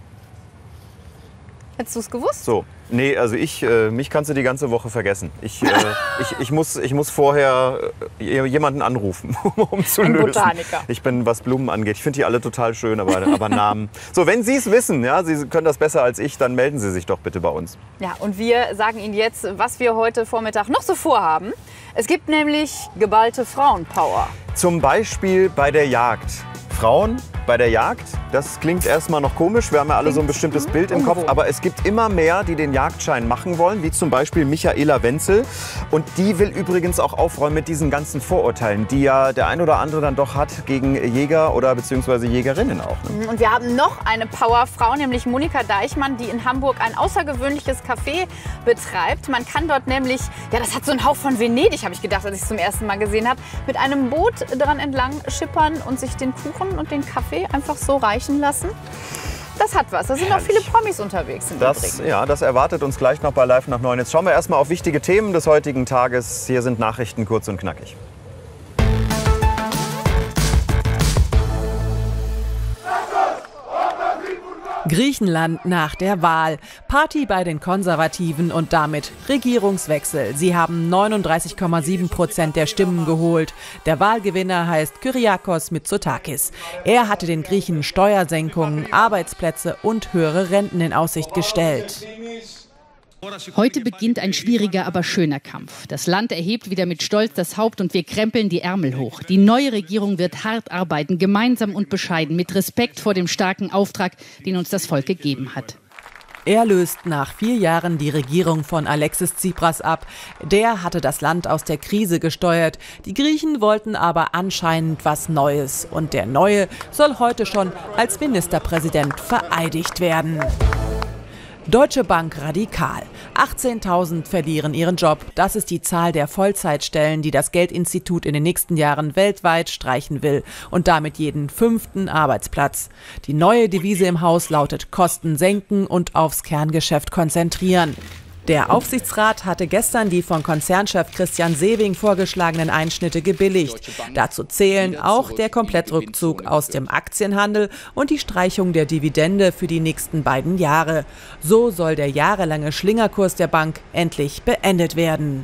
Hättest du es gewusst? So, nee, also ich, äh, mich kannst du die ganze Woche vergessen. Ich, äh, ich, ich, muss, ich muss vorher äh, jemanden anrufen, um zu Ein lösen. Botaniker. Ich bin, was Blumen angeht. Ich finde die alle total schön, aber, aber Namen. So, wenn Sie es wissen, ja, Sie können das besser als ich, dann melden Sie sich doch bitte bei uns. Ja, und wir sagen Ihnen jetzt, was wir heute Vormittag noch so vorhaben. Es gibt nämlich geballte Frauenpower. Zum Beispiel bei der Jagd. Frauen bei der Jagd, das klingt erstmal noch komisch, wir haben ja alle so ein bestimmtes Bild im Kopf, aber es gibt immer mehr, die den Jagdschein machen wollen, wie zum Beispiel Michaela Wenzel. Und die will übrigens auch aufräumen mit diesen ganzen Vorurteilen, die ja der ein oder andere dann doch hat gegen Jäger oder beziehungsweise Jägerinnen auch. Ne? Und wir haben noch eine Powerfrau, nämlich Monika Deichmann, die in Hamburg ein außergewöhnliches Café betreibt. Man kann dort nämlich, ja, das hat so einen Hauch von Venedig, habe ich gedacht, als ich es zum ersten Mal gesehen habe, mit einem Boot dran entlang schippern und sich den Kuchen und den Kaffee einfach so reichen lassen. Das hat was. Da sind noch viele Promis unterwegs. Das, ja, das erwartet uns gleich noch bei Live nach neun. Jetzt schauen wir erstmal auf wichtige Themen des heutigen Tages. Hier sind Nachrichten kurz und knackig. Griechenland nach der Wahl. Party bei den Konservativen und damit Regierungswechsel. Sie haben neununddreißig Komma sieben Prozent der Stimmen geholt. Der Wahlgewinner heißt Kyriakos Mitsotakis. Er hatte den Griechen Steuersenkungen, Arbeitsplätze und höhere Renten in Aussicht gestellt. Heute beginnt ein schwieriger, aber schöner Kampf. Das Land erhebt wieder mit Stolz das Haupt und wir krempeln die Ärmel hoch. Die neue Regierung wird hart arbeiten, gemeinsam und bescheiden, mit Respekt vor dem starken Auftrag, den uns das Volk gegeben hat. Er löst nach vier Jahren die Regierung von Alexis Tsipras ab. Der hatte das Land aus der Krise gesteuert. Die Griechen wollten aber anscheinend was Neues. Und der Neue soll heute schon als Ministerpräsident vereidigt werden. Deutsche Bank radikal. achtzehntausend verlieren ihren Job. Das ist die Zahl der Vollzeitstellen, die das Geldinstitut in den nächsten Jahren weltweit streichen will. Und damit jeden fünften Arbeitsplatz. Die neue Devise im Haus lautet Kosten senken und aufs Kerngeschäft konzentrieren. Der Aufsichtsrat hatte gestern die von Konzernchef Christian Sewing vorgeschlagenen Einschnitte gebilligt. Dazu zählen auch der Komplettrückzug aus dem Aktienhandel und die Streichung der Dividende für die nächsten beiden Jahre. So soll der jahrelange Schlingerkurs der Bank endlich beendet werden.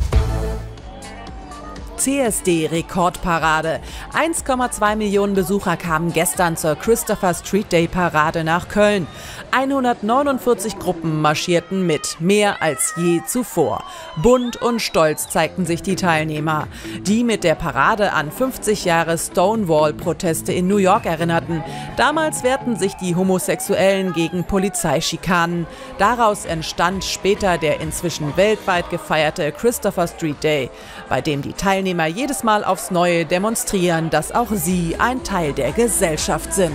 C S D-Rekordparade. eins Komma zwei Millionen Besucher kamen gestern zur Christopher Street Day Parade nach Köln. hundertneunundvierzig Gruppen marschierten mit, mehr als je zuvor. Bunt und stolz zeigten sich die Teilnehmer, die mit der Parade an fünfzig Jahre Stonewall-Proteste in New York erinnerten. Damals wehrten sich die Homosexuellen gegen Polizeischikanen. Daraus entstand später der inzwischen weltweit gefeierte Christopher Street Day, bei dem die Teilnehmer jedes Mal aufs Neue demonstrieren, dass auch sie ein Teil der Gesellschaft sind.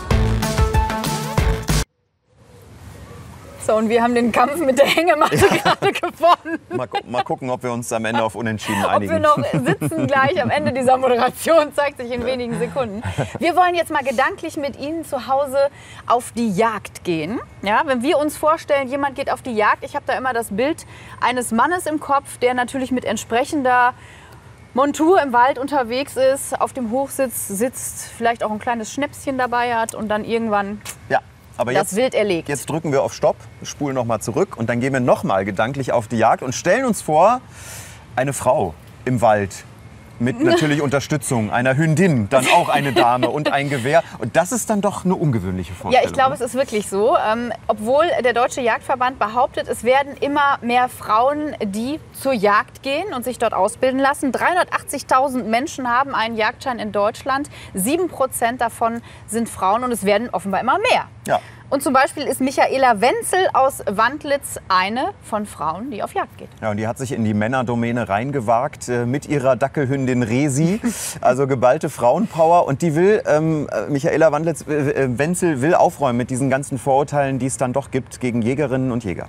So, und wir haben den Kampf mit der Hängematte ja. gerade gewonnen. Mal, gu mal gucken, ob wir uns am Ende auf Unentschieden einigen. Ob wir noch sitzen gleich am Ende dieser Moderation, zeigt sich in wenigen Sekunden. Wir wollen jetzt mal gedanklich mit Ihnen zu Hause auf die Jagd gehen. Ja, wenn wir uns vorstellen, jemand geht auf die Jagd, ich habe da immer das Bild eines Mannes im Kopf, der natürlich mit entsprechender Montur im Wald unterwegs ist, auf dem Hochsitz sitzt, vielleicht auch ein kleines Schnäpschen dabei hat und dann irgendwann ja, aber das jetzt, Wild erlegt. Jetzt drücken wir auf Stopp, spulen noch mal zurück und dann gehen wir noch mal gedanklich auf die Jagd und stellen uns vor, eine Frau im Wald. Mit natürlich Unterstützung einer Hündin, dann auch eine Dame und ein Gewehr. Und das ist dann doch eine ungewöhnliche Vorstellung. Ja, ich glaube, es ist wirklich so. Ähm, obwohl der Deutsche Jagdverband behauptet, es werden immer mehr Frauen, die zur Jagd gehen und sich dort ausbilden lassen. dreihundertachtzigtausend Menschen haben einen Jagdschein in Deutschland. Sieben Prozent davon sind Frauen und es werden offenbar immer mehr. Ja. Und zum Beispiel ist Michaela Wenzel aus Wandlitz eine von Frauen, die auf Jagd geht. Ja, und die hat sich in die Männerdomäne reingewagt äh, mit ihrer Dackelhündin Resi. Also geballte Frauenpower. Und die will, ähm, Michaela Wandlitz, äh, Wenzel will aufräumen mit diesen ganzen Vorurteilen, die es dann doch gibt gegen Jägerinnen und Jäger.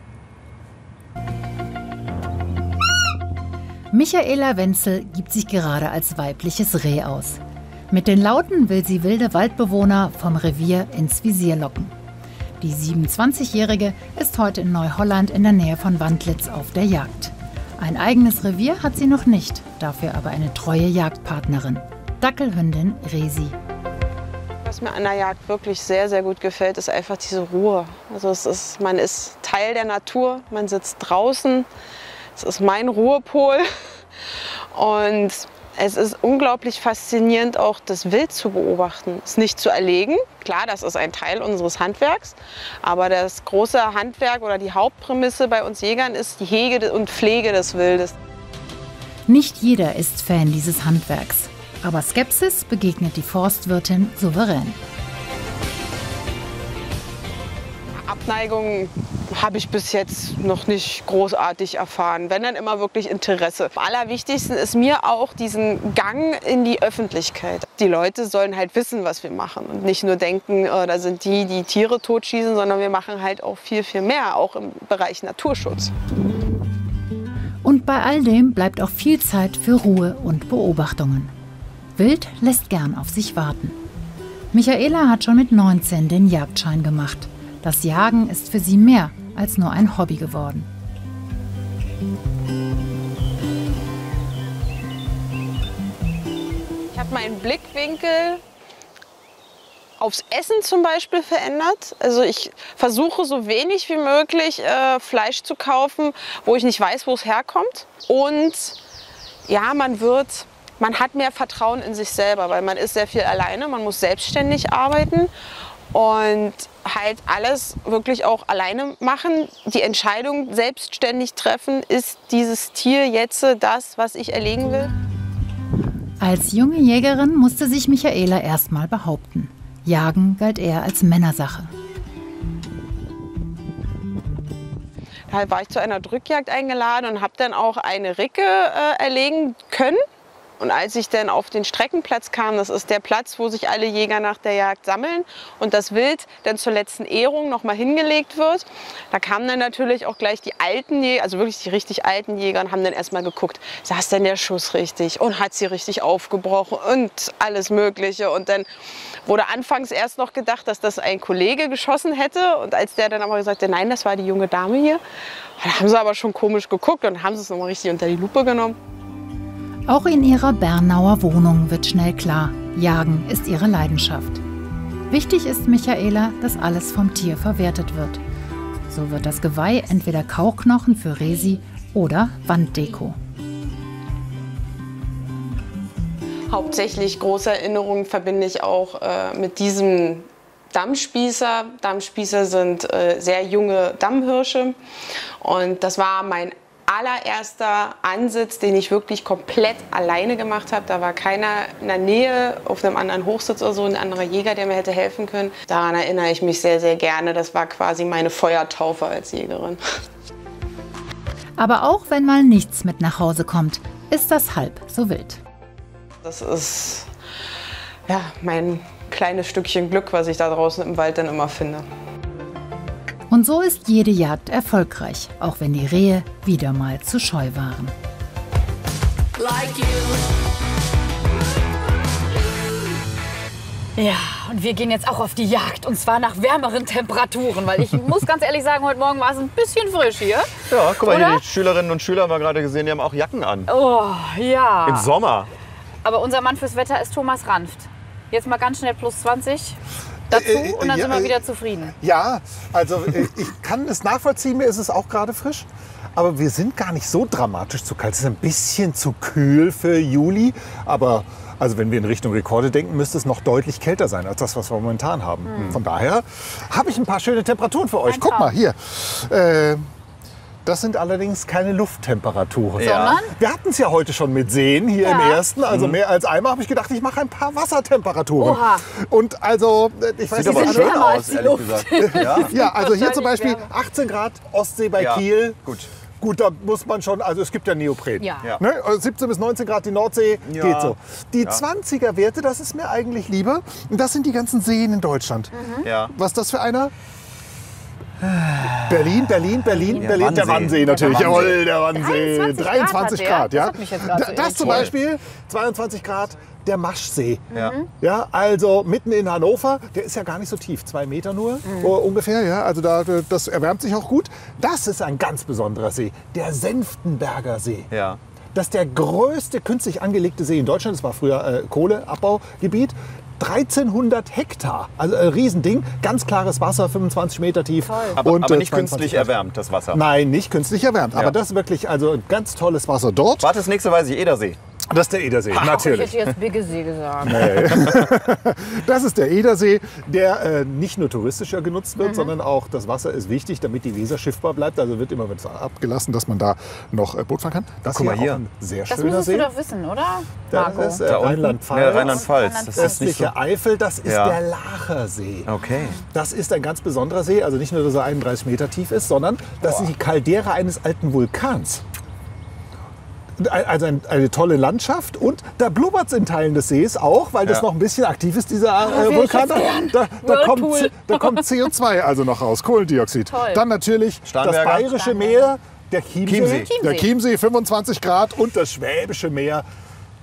Michaela Wenzel gibt sich gerade als weibliches Reh aus. Mit den Lauten will sie wilde Waldbewohner vom Revier ins Visier locken. Die siebenundzwanzigjährige ist heute in Neuholland in der Nähe von Wandlitz auf der Jagd. Ein eigenes Revier hat sie noch nicht, dafür aber eine treue Jagdpartnerin. Dackelhündin Resi. Was mir an der Jagd wirklich sehr, sehr gut gefällt, ist einfach diese Ruhe. Also es ist, man ist Teil der Natur, man sitzt draußen, es ist mein Ruhepol und es ist unglaublich faszinierend, auch das Wild zu beobachten. Es nicht zu erlegen, klar, das ist ein Teil unseres Handwerks, aber das große Handwerk oder die Hauptprämisse bei uns Jägern ist die Hege und Pflege des Wildes. Nicht jeder ist Fan dieses Handwerks, aber Skepsis begegnet die Forstwirtin souverän. Abneigung habe ich bis jetzt noch nicht großartig erfahren, wenn dann immer wirklich Interesse. Am allerwichtigsten ist mir auch diesen Gang in die Öffentlichkeit. Die Leute sollen halt wissen, was wir machen und nicht nur denken, oh, da sind die, die Tiere totschießen, sondern wir machen halt auch viel, viel mehr, auch im Bereich Naturschutz. Und bei all dem bleibt auch viel Zeit für Ruhe und Beobachtungen. Wild lässt gern auf sich warten. Michaela hat schon mit neunzehn den Jagdschein gemacht. Das Jagen ist für sie mehr als nur ein Hobby geworden. Ich habe meinen Blickwinkel aufs Essen zum Beispiel verändert. Also ich versuche so wenig wie möglich äh, Fleisch zu kaufen, wo ich nicht weiß, wo es herkommt. Und ja, man wird, man hat mehr Vertrauen in sich selber, weil man ist sehr viel alleine, man muss selbstständig arbeiten und halt alles wirklich auch alleine machen. Die Entscheidung selbstständig treffen, ist dieses Tier jetzt das, was ich erlegen will? Als junge Jägerin musste sich Michaela erstmal behaupten. Jagen galt eher als Männersache. Da war ich zu einer Drückjagd eingeladen und habe dann auch eine Ricke äh, erlegen können. Und als ich dann auf den Streckenplatz kam, das ist der Platz, wo sich alle Jäger nach der Jagd sammeln und das Wild dann zur letzten Ehrung noch mal hingelegt wird, da kamen dann natürlich auch gleich die alten Jäger, also wirklich die richtig alten Jäger, und haben dann erstmal geguckt, saß denn der Schuss richtig und hat sie richtig aufgebrochen und alles Mögliche. Und dann wurde anfangs erst noch gedacht, dass das ein Kollege geschossen hätte, und als der dann aber gesagt hat, nein, das war die junge Dame hier, da haben sie aber schon komisch geguckt und haben sie es nochmal richtig unter die Lupe genommen. Auch in ihrer Bernauer Wohnung wird schnell klar, Jagen ist ihre Leidenschaft. Wichtig ist Michaela, dass alles vom Tier verwertet wird. So wird das Geweih entweder Kauknochen für Resi oder Wanddeko. Hauptsächlich große Erinnerungen verbinde ich auch äh, mit diesem Dammspießer. Dammspießer sind äh, sehr junge Dammhirsche, und das war mein allererster Ansitz, den ich wirklich komplett alleine gemacht habe. Da war keiner in der Nähe auf einem anderen Hochsitz oder so, ein anderer Jäger, der mir hätte helfen können. Daran erinnere ich mich sehr, sehr gerne. Das war quasi meine Feuertaufe als Jägerin. Aber auch wenn mal nichts mit nach Hause kommt, ist das halb so wild. Das ist ja mein kleines Stückchen Glück, was ich da draußen im Wald dann immer finde. Und so ist jede Jagd erfolgreich, auch wenn die Rehe wieder mal zu scheu waren. Ja, und wir gehen jetzt auch auf die Jagd, und zwar nach wärmeren Temperaturen, weil ich muss ganz ehrlich sagen, heute Morgen war es ein bisschen frisch hier. Ja, guck mal, oder? hier die Schülerinnen und Schüler haben wir gerade gesehen, die haben auch Jacken an. Oh, ja. Im Sommer. Aber unser Mann fürs Wetter ist Thomas Ranft. Jetzt mal ganz schnell plus zwanzig. Dazu Äh, äh, und dann ja, sind wir äh, wieder zufrieden. Ja, also äh, ich kann es nachvollziehen, mir ist es auch gerade frisch. Aber wir sind gar nicht so dramatisch zu kalt. Es ist ein bisschen zu kühl für Juli. Aber also wenn wir in Richtung Rekorde denken, müsste es noch deutlich kälter sein als das, was wir momentan haben. Mhm. Von daher habe ich ein paar schöne Temperaturen für euch. Ein Guck Traum. mal hier. Äh, das sind allerdings keine Lufttemperaturen. Ja. Sondern? Wir hatten es ja heute schon mit Seen hier Ja. im ersten. Also Mhm. mehr als einmal habe ich gedacht, ich mache ein paar Wassertemperaturen. Oha. Und also, äh, ich weiß Sieht aber nicht, schön andere- aus, ehrlich gesagt. Ja. Ja, also hier zum Wahrscheinlich Beispiel achtzehn Grad Ostsee bei Ja, Kiel. gut. Gut, da muss man schon, also es gibt ja Neopren. Ja. Ja. Ne? Also siebzehn bis neunzehn Grad die Nordsee, Ja. geht so. Die Ja. zwanziger Werte, das ist mir eigentlich lieber. Und das sind die ganzen Seen in Deutschland. Ja. Was ist das für einer? Berlin, Berlin, Berlin, Ja, Berlin. Der Wannsee. Wannsee natürlich. Der Wannsee. Jawohl, der Wannsee. dreiundzwanzig dreiundzwanzig Grad hat Grad, der. ja. Das hat mich jetzt gerade Da- so das zum irritiert. Beispiel, zweiundzwanzig Grad, der Maschsee. Ja. Ja, also mitten in Hannover, der ist ja gar nicht so tief, zwei Meter nur uh, ungefähr. Ja, also da, das erwärmt sich auch gut. Das ist ein ganz besonderer See, der Senftenberger See. Ja. Das ist der größte künstlich angelegte See in Deutschland. Das war früher äh, Kohleabbaugebiet. dreizehnhundert Hektar, also ein Riesending, ganz klares Wasser, fünfundzwanzig Meter tief. Aber, Und, aber äh, nicht künstlich zweiundzwanzig Grad. erwärmt, das Wasser. Nein, nicht künstlich erwärmt. Ja. Aber das ist wirklich also ein ganz tolles Wasser dort. Warte, das nächste weiß ich, Edersee. Das ist der Edersee, Ich natürlich. hätte jetzt Biggesee gesagt. Das ist der Edersee, der äh, nicht nur touristisch ja genutzt wird, Mhm. sondern auch das Wasser ist wichtig, damit die Weser schiffbar bleibt. Also wird immer abgelassen, dass man da noch äh, Boot fahren kann. Das guck mal auch hier. ein sehr Das schöner musstest See. du doch wissen, oder? Das Marco? ist äh, Da unten? Rheinland-Pfalz. Ja, Rheinland-Pfalz. Das ist nicht Östliche so. Eifel, das ist Ja. der Lachersee. Okay. Das ist ein ganz besonderer See. Also nicht nur, dass er einunddreißig Meter tief ist, sondern das ist die Caldera eines alten Vulkans. Also ein, eine tolle Landschaft, und da blubbert es in Teilen des Sees auch, weil das Ja. noch ein bisschen aktiv ist, dieser will äh, ich Vulkan. jetzt gern. Da, da, kommt, Whirlpool. da kommt C O zwei also noch raus, Kohlendioxid. Toll. Dann natürlich das Starnberger. Bayerische Meer, der Chiemsee, Chiemsee. der Chiemsee, fünfundzwanzig Grad, und das Schwäbische Meer,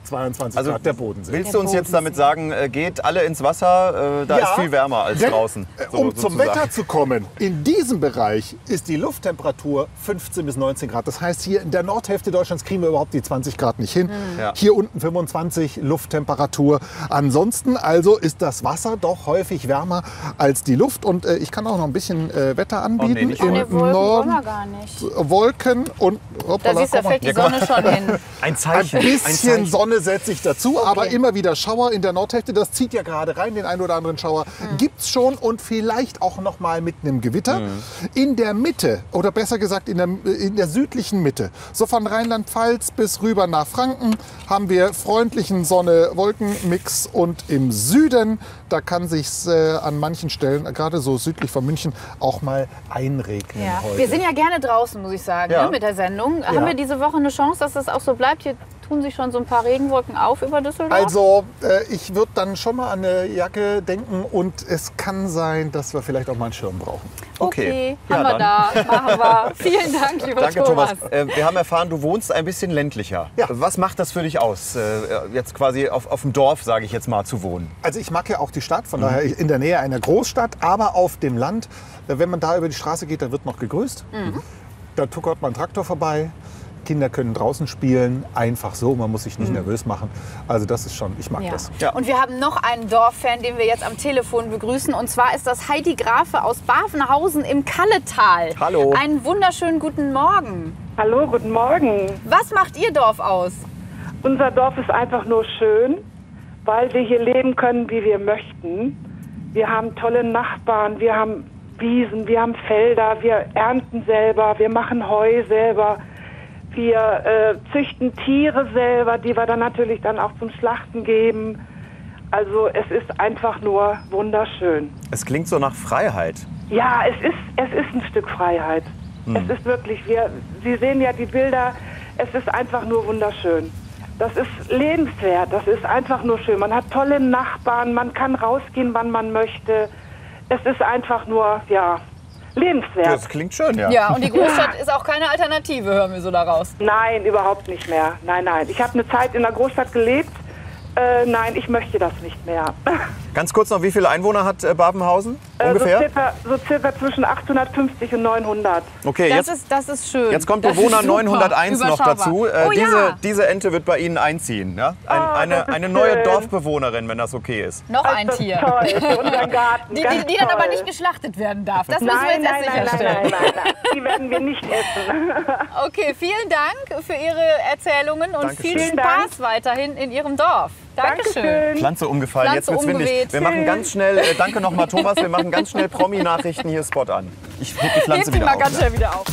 zweiundzwanzig Also, Grad der Bodensee. Willst du uns jetzt damit sagen, äh, geht alle ins Wasser, äh, da Ja, ist viel wärmer als denn, draußen? äh, Um zum Wetter zu kommen, in diesem Bereich ist die Lufttemperatur fünfzehn bis neunzehn Grad. Das heißt, hier in der Nordhälfte Deutschlands kriegen wir überhaupt die zwanzig Grad nicht hin. Mhm. Ja. Hier unten fünfundzwanzig Lufttemperatur. Ansonsten also ist das Wasser doch häufig wärmer als die Luft. Und äh, ich kann auch noch ein bisschen äh, Wetter anbieten. Oh, nee, nicht Im Wolken wollen Norden wir gar nicht. Wolken und hoppala, Da siehst du, da komm mal. fällt die Sonne schon hin. Ein Zeichen. Ein bisschen ein Zeichen. Sonne setze ich dazu, aber immer wieder Schauer in der Nordhälfte. Das zieht ja gerade rein, den einen oder anderen Schauer Mhm. gibt's schon und vielleicht auch noch mal mit einem Gewitter. Mhm. In der Mitte, oder besser gesagt in der, in der südlichen Mitte, so von Rheinland-Pfalz bis rüber nach Franken, haben wir freundlichen Sonne-Wolken-Mix. Und im Süden, da kann sich's äh, an manchen Stellen, gerade so südlich von München, auch mal einregnen Ja. heute. Wir sind ja gerne draußen, muss ich sagen, Ja. ne, mit der Sendung. Ja. Haben wir diese Woche eine Chance, dass das auch so bleibt? Hier tun sich schon so ein paar Regenwolken auf über Düsseldorf. Also, äh, ich würde dann schon mal an eine Jacke denken und es kann sein, dass wir vielleicht auch mal einen Schirm brauchen. Okay, Ja, haben wir da, dann. machen wir. Vielen Dank, lieber Danke, Thomas. Thomas. Äh, wir haben erfahren, du wohnst ein bisschen ländlicher. Was macht das für dich aus, äh, jetzt quasi auf, auf dem Dorf, sage ich jetzt mal, zu wohnen? Also ich mag ja auch die Stadt, von Mhm. daher in der Nähe einer Großstadt, aber auf dem Land, äh, wenn man da über die Straße geht, da wird noch gegrüßt. Mhm. Da tuckert man einen Traktor vorbei. Kinder können draußen spielen, einfach so, man muss sich nicht nervös machen. Also das ist schon, ich mag Ja. das. Und wir haben noch einen Dorffan, den wir jetzt am Telefon begrüßen. Und zwar ist das Heidi Grafe aus Bavenhausen im Kalletal. Hallo. Einen wunderschönen guten Morgen. Hallo, guten Morgen. Was macht Ihr Dorf aus? Unser Dorf ist einfach nur schön, weil wir hier leben können, wie wir möchten. Wir haben tolle Nachbarn, wir haben Wiesen, wir haben Felder, wir ernten selber, wir machen Heu selber. Wir äh, züchten Tiere selber, die wir dann natürlich dann auch zum Schlachten geben. Also es ist einfach nur wunderschön. Es klingt so nach Freiheit. Ja, es ist, es ist ein Stück Freiheit. Hm. Es ist wirklich, wir, Sie sehen ja die Bilder, es ist einfach nur wunderschön. Das ist lebenswert, das ist einfach nur schön. Man hat tolle Nachbarn, man kann rausgehen, wann man möchte. Es ist einfach nur, ja, lebenswert. Das klingt schön, ja. Ja, und die Großstadt ist auch keine Alternative, hören wir so daraus. Nein, überhaupt nicht mehr. Nein, nein. Ich habe eine Zeit in der Großstadt gelebt. Äh, nein, ich möchte das nicht mehr. Ganz kurz noch, wie viele Einwohner hat äh, Babenhausen ungefähr? Äh, so, circa, so circa zwischen achthundertfünfzig und neunhundert. Okay, das, jetzt, ist, das ist schön. jetzt kommt das Bewohner ist super. neunhunderteins noch Überschaubar. dazu. Äh, Oh, diese, ja. diese Ente wird bei Ihnen einziehen. Ja? Ein, Oh, eine das ist eine neue schön. Dorfbewohnerin, wenn das okay ist. Noch ein Das ist Tier. toll, für unseren Garten, Die, die, ganz die dann aber toll. nicht geschlachtet werden darf. Das müssen Nein, wir jetzt nein, erst nein, nein, sicherstellen. nein, nein, nein. Die werden wir nicht essen. Okay, vielen Dank für Ihre Erzählungen und Dankeschön. viel Vielen Spaß weiterhin in Ihrem Dorf. Dankeschön. Pflanze umgefallen, Pflanze jetzt wird's windig. umgeweht. Wir machen ganz schnell, äh, danke nochmal Thomas, wir machen ganz schnell Promi-Nachrichten hier Spot an. Ich heb die Pflanze Hebt die wieder mal auf. ganz schnell wieder auf.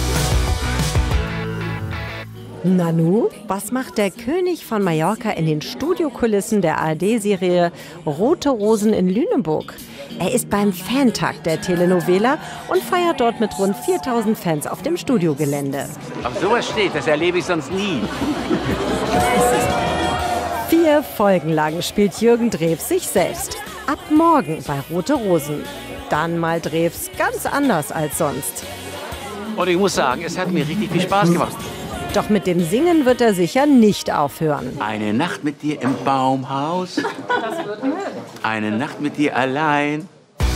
Nanu, was macht der König von Mallorca in den Studiokulissen der A R D-Serie Rote Rosen in Lüneburg? Er ist beim Fantag der Telenovela und feiert dort mit rund viertausend Fans auf dem Studiogelände. Auf sowas steht, das erlebe ich sonst nie. Vier Folgen lang spielt Jürgen Drews sich selbst. Ab morgen bei Rote Rosen. Dann mal Drews ganz anders als sonst. Und ich muss sagen, es hat mir richtig viel Spaß gemacht. Doch mit dem Singen wird er sicher nicht aufhören. Eine Nacht mit dir im Baumhaus. Eine Nacht mit dir allein.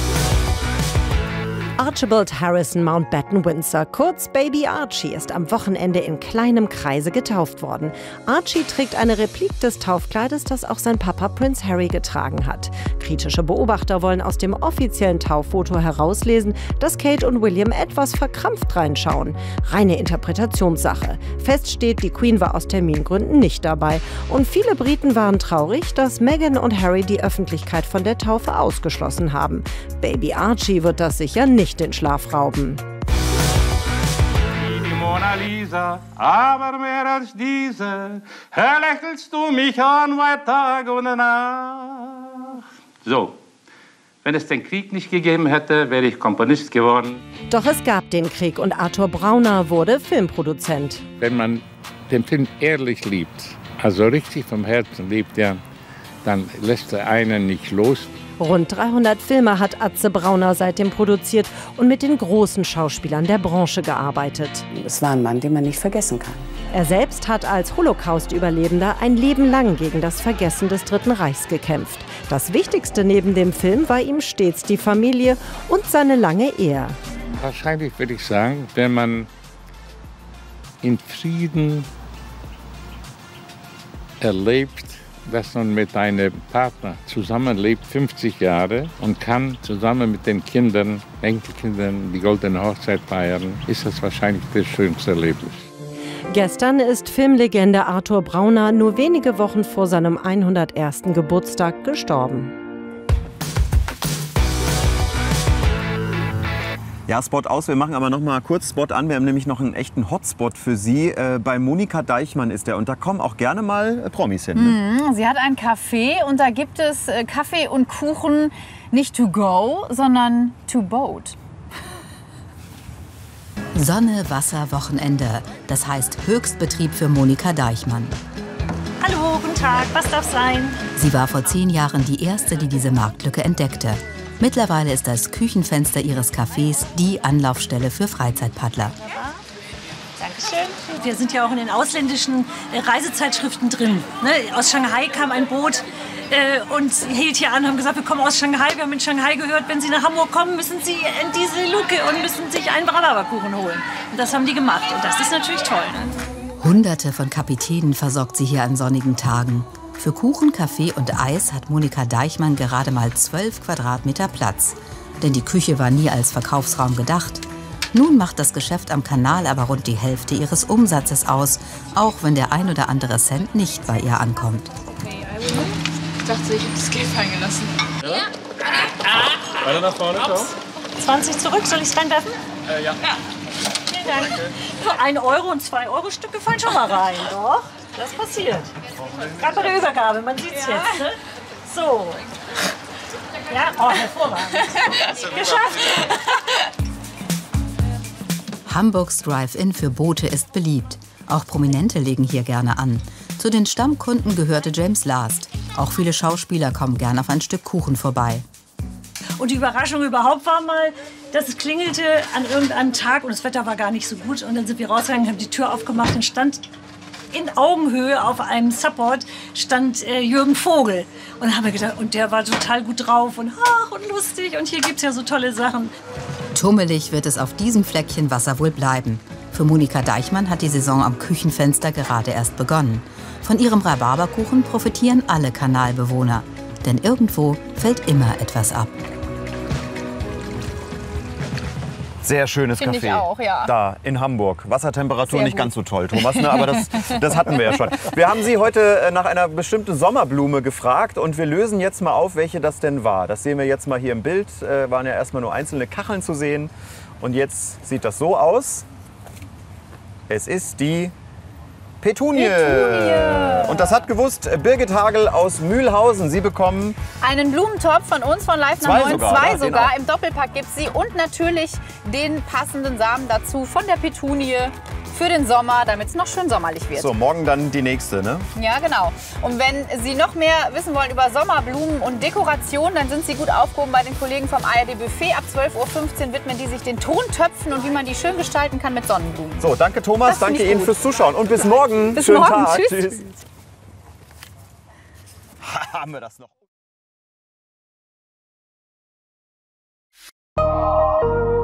Archibald Harrison Mountbatten Windsor, kurz Baby Archie, ist am Wochenende in kleinem Kreise getauft worden. Archie trägt eine Replik des Taufkleides, das auch sein Papa Prince Harry getragen hat. Kritische Beobachter wollen aus dem offiziellen Tauffoto herauslesen, dass Kate und William etwas verkrampft reinschauen. Reine Interpretationssache. Fest steht, die Queen war aus Termingründen nicht dabei. Und viele Briten waren traurig, dass Meghan und Harry die Öffentlichkeit von der Taufe ausgeschlossen haben. Baby Archie wird das sicher nicht den Schlaf rauben. Die Mona Lisa, aber mehr als diese, lächelst du mich an bei Tag und Nacht. So, wenn es den Krieg nicht gegeben hätte, wäre ich Komponist geworden. Doch es gab den Krieg und Arthur Brauner wurde Filmproduzent. Wenn man den Film ehrlich liebt, also richtig vom Herzen liebt, ja, dann lässt der eine nicht los Rund dreihundert Filme hat Atze Brauner seitdem produziert und mit den großen Schauspielern der Branche gearbeitet. Es war ein Mann, den man nicht vergessen kann. Er selbst hat als Holocaust-Überlebender ein Leben lang gegen das Vergessen des Dritten Reichs gekämpft. Das Wichtigste neben dem Film war ihm stets die Familie und seine lange Ehe. Wahrscheinlich würde ich sagen, wenn man in Frieden erlebt, dass man mit einem Partner zusammenlebt, fünfzig Jahre, und kann zusammen mit den Kindern, Enkelkindern, die goldene Hochzeit feiern, ist das wahrscheinlich das schönste Erlebnis. Gestern ist Filmlegende Arthur Brauner nur wenige Wochen vor seinem hundertersten Geburtstag gestorben. Ja, Spot aus. Wir machen aber noch mal kurz Spot an. Wir haben nämlich noch einen echten Hotspot für Sie. Äh, bei Monika Deichmann ist der. Und da kommen auch gerne mal äh, Promis hin. Ne? Mhm, sie hat ein Café und da gibt es äh, Kaffee und Kuchen nicht to go, sondern to boat. Sonne, Wasser, Wochenende. Das heißt Höchstbetrieb für Monika Deichmann. Hallo, guten Tag. Was darf sein? Sie war vor zehn Jahren die Erste, die diese Marktlücke entdeckte. Mittlerweile ist das Küchenfenster ihres Cafés die Anlaufstelle für Freizeitpaddler. Dankeschön. Wir sind ja auch in den ausländischen Reisezeitschriften drin. Ne? Aus Shanghai kam ein Boot äh, und hielt hier an, haben gesagt, wir kommen aus Shanghai. Wir haben in Shanghai gehört, wenn Sie nach Hamburg kommen, müssen Sie in diese Luke und müssen sich einen Rhabarberkuchen holen. Und das haben die gemacht. Und das ist natürlich toll. Ne? Hunderte von Kapitänen versorgt sie hier an sonnigen Tagen. Für Kuchen, Kaffee und Eis hat Monika Deichmann gerade mal zwölf Quadratmeter Platz. Denn die Küche war nie als Verkaufsraum gedacht. Nun macht das Geschäft am Kanal aber rund die Hälfte ihres Umsatzes aus, auch wenn der ein oder andere Cent nicht bei ihr ankommt. Okay, ich dachte, ich habe das Geld fallen gelassen. Ja? Ah. Weiter nach vorne, komm. zwanzig zurück, soll ich es reinwerfen? Äh, ja. ja. Vielen Dank. Für ein Euro und zwei Euro Stücke fallen schon mal rein, doch? Das passiert. Gerade bei der Übergabe, man sieht es ja. jetzt. Ne? So. Ja, oh, hervorragend. Geschafft. Hamburgs Drive-In für Boote ist beliebt. Auch Prominente legen hier gerne an. Zu den Stammkunden gehörte James Last. Auch viele Schauspieler kommen gern auf ein Stück Kuchen vorbei. Und die Überraschung überhaupt war mal, dass es klingelte an irgendeinem Tag und das Wetter war gar nicht so gut. Und dann sind wir rausgegangen, haben die Tür aufgemacht und stand in Augenhöhe auf einem Support stand äh, Jürgen Vogel. Und dann haben wir gedacht, und der war total gut drauf und ach und lustig und hier gibt's ja so tolle Sachen. Tummelig wird es auf diesem Fleckchen Wasser wohl bleiben. Für Monika Deichmann hat die Saison am Küchenfenster gerade erst begonnen. Von ihrem Rhabarberkuchen profitieren alle Kanalbewohner. Denn irgendwo fällt immer etwas ab. Sehr schönes Finde Café. ich auch, ja. Da in Hamburg. Wassertemperatur Sehr nicht gut. ganz so toll, Thomas, ne? Aber das, das hatten wir ja schon. Wir haben Sie heute nach einer bestimmten Sommerblume gefragt und wir lösen jetzt mal auf, welche das denn war. Das sehen wir jetzt mal hier im Bild. Äh, waren ja erstmal nur einzelne Kacheln zu sehen. Und jetzt sieht das so aus. Es ist die Petunie. Petunie. Und das hat gewusst Birgit Hagel aus Mühlhausen. Sie bekommen einen Blumentopf von uns, von Live Zwei nach neun, sogar, zwei ne? sogar. Genau. Im Doppelpack gibt es sie. Und natürlich den passenden Samen dazu von der Petunie für den Sommer, damit es noch schön sommerlich wird. so, morgen dann die nächste, ne? Ja, genau. Und wenn Sie noch mehr wissen wollen über Sommerblumen und Dekoration, dann sind Sie gut aufgehoben bei den Kollegen vom A R D Buffet. Ab zwölf Uhr fünfzehn widmen die sich den Tontöpfen und wie man die schön gestalten kann mit Sonnenblumen. So, danke Thomas, Das finde danke ich Ihnen gut. fürs Zuschauen und bis morgen. Bis Schönen morgen. Tag. Tschüss. Haben wir das noch?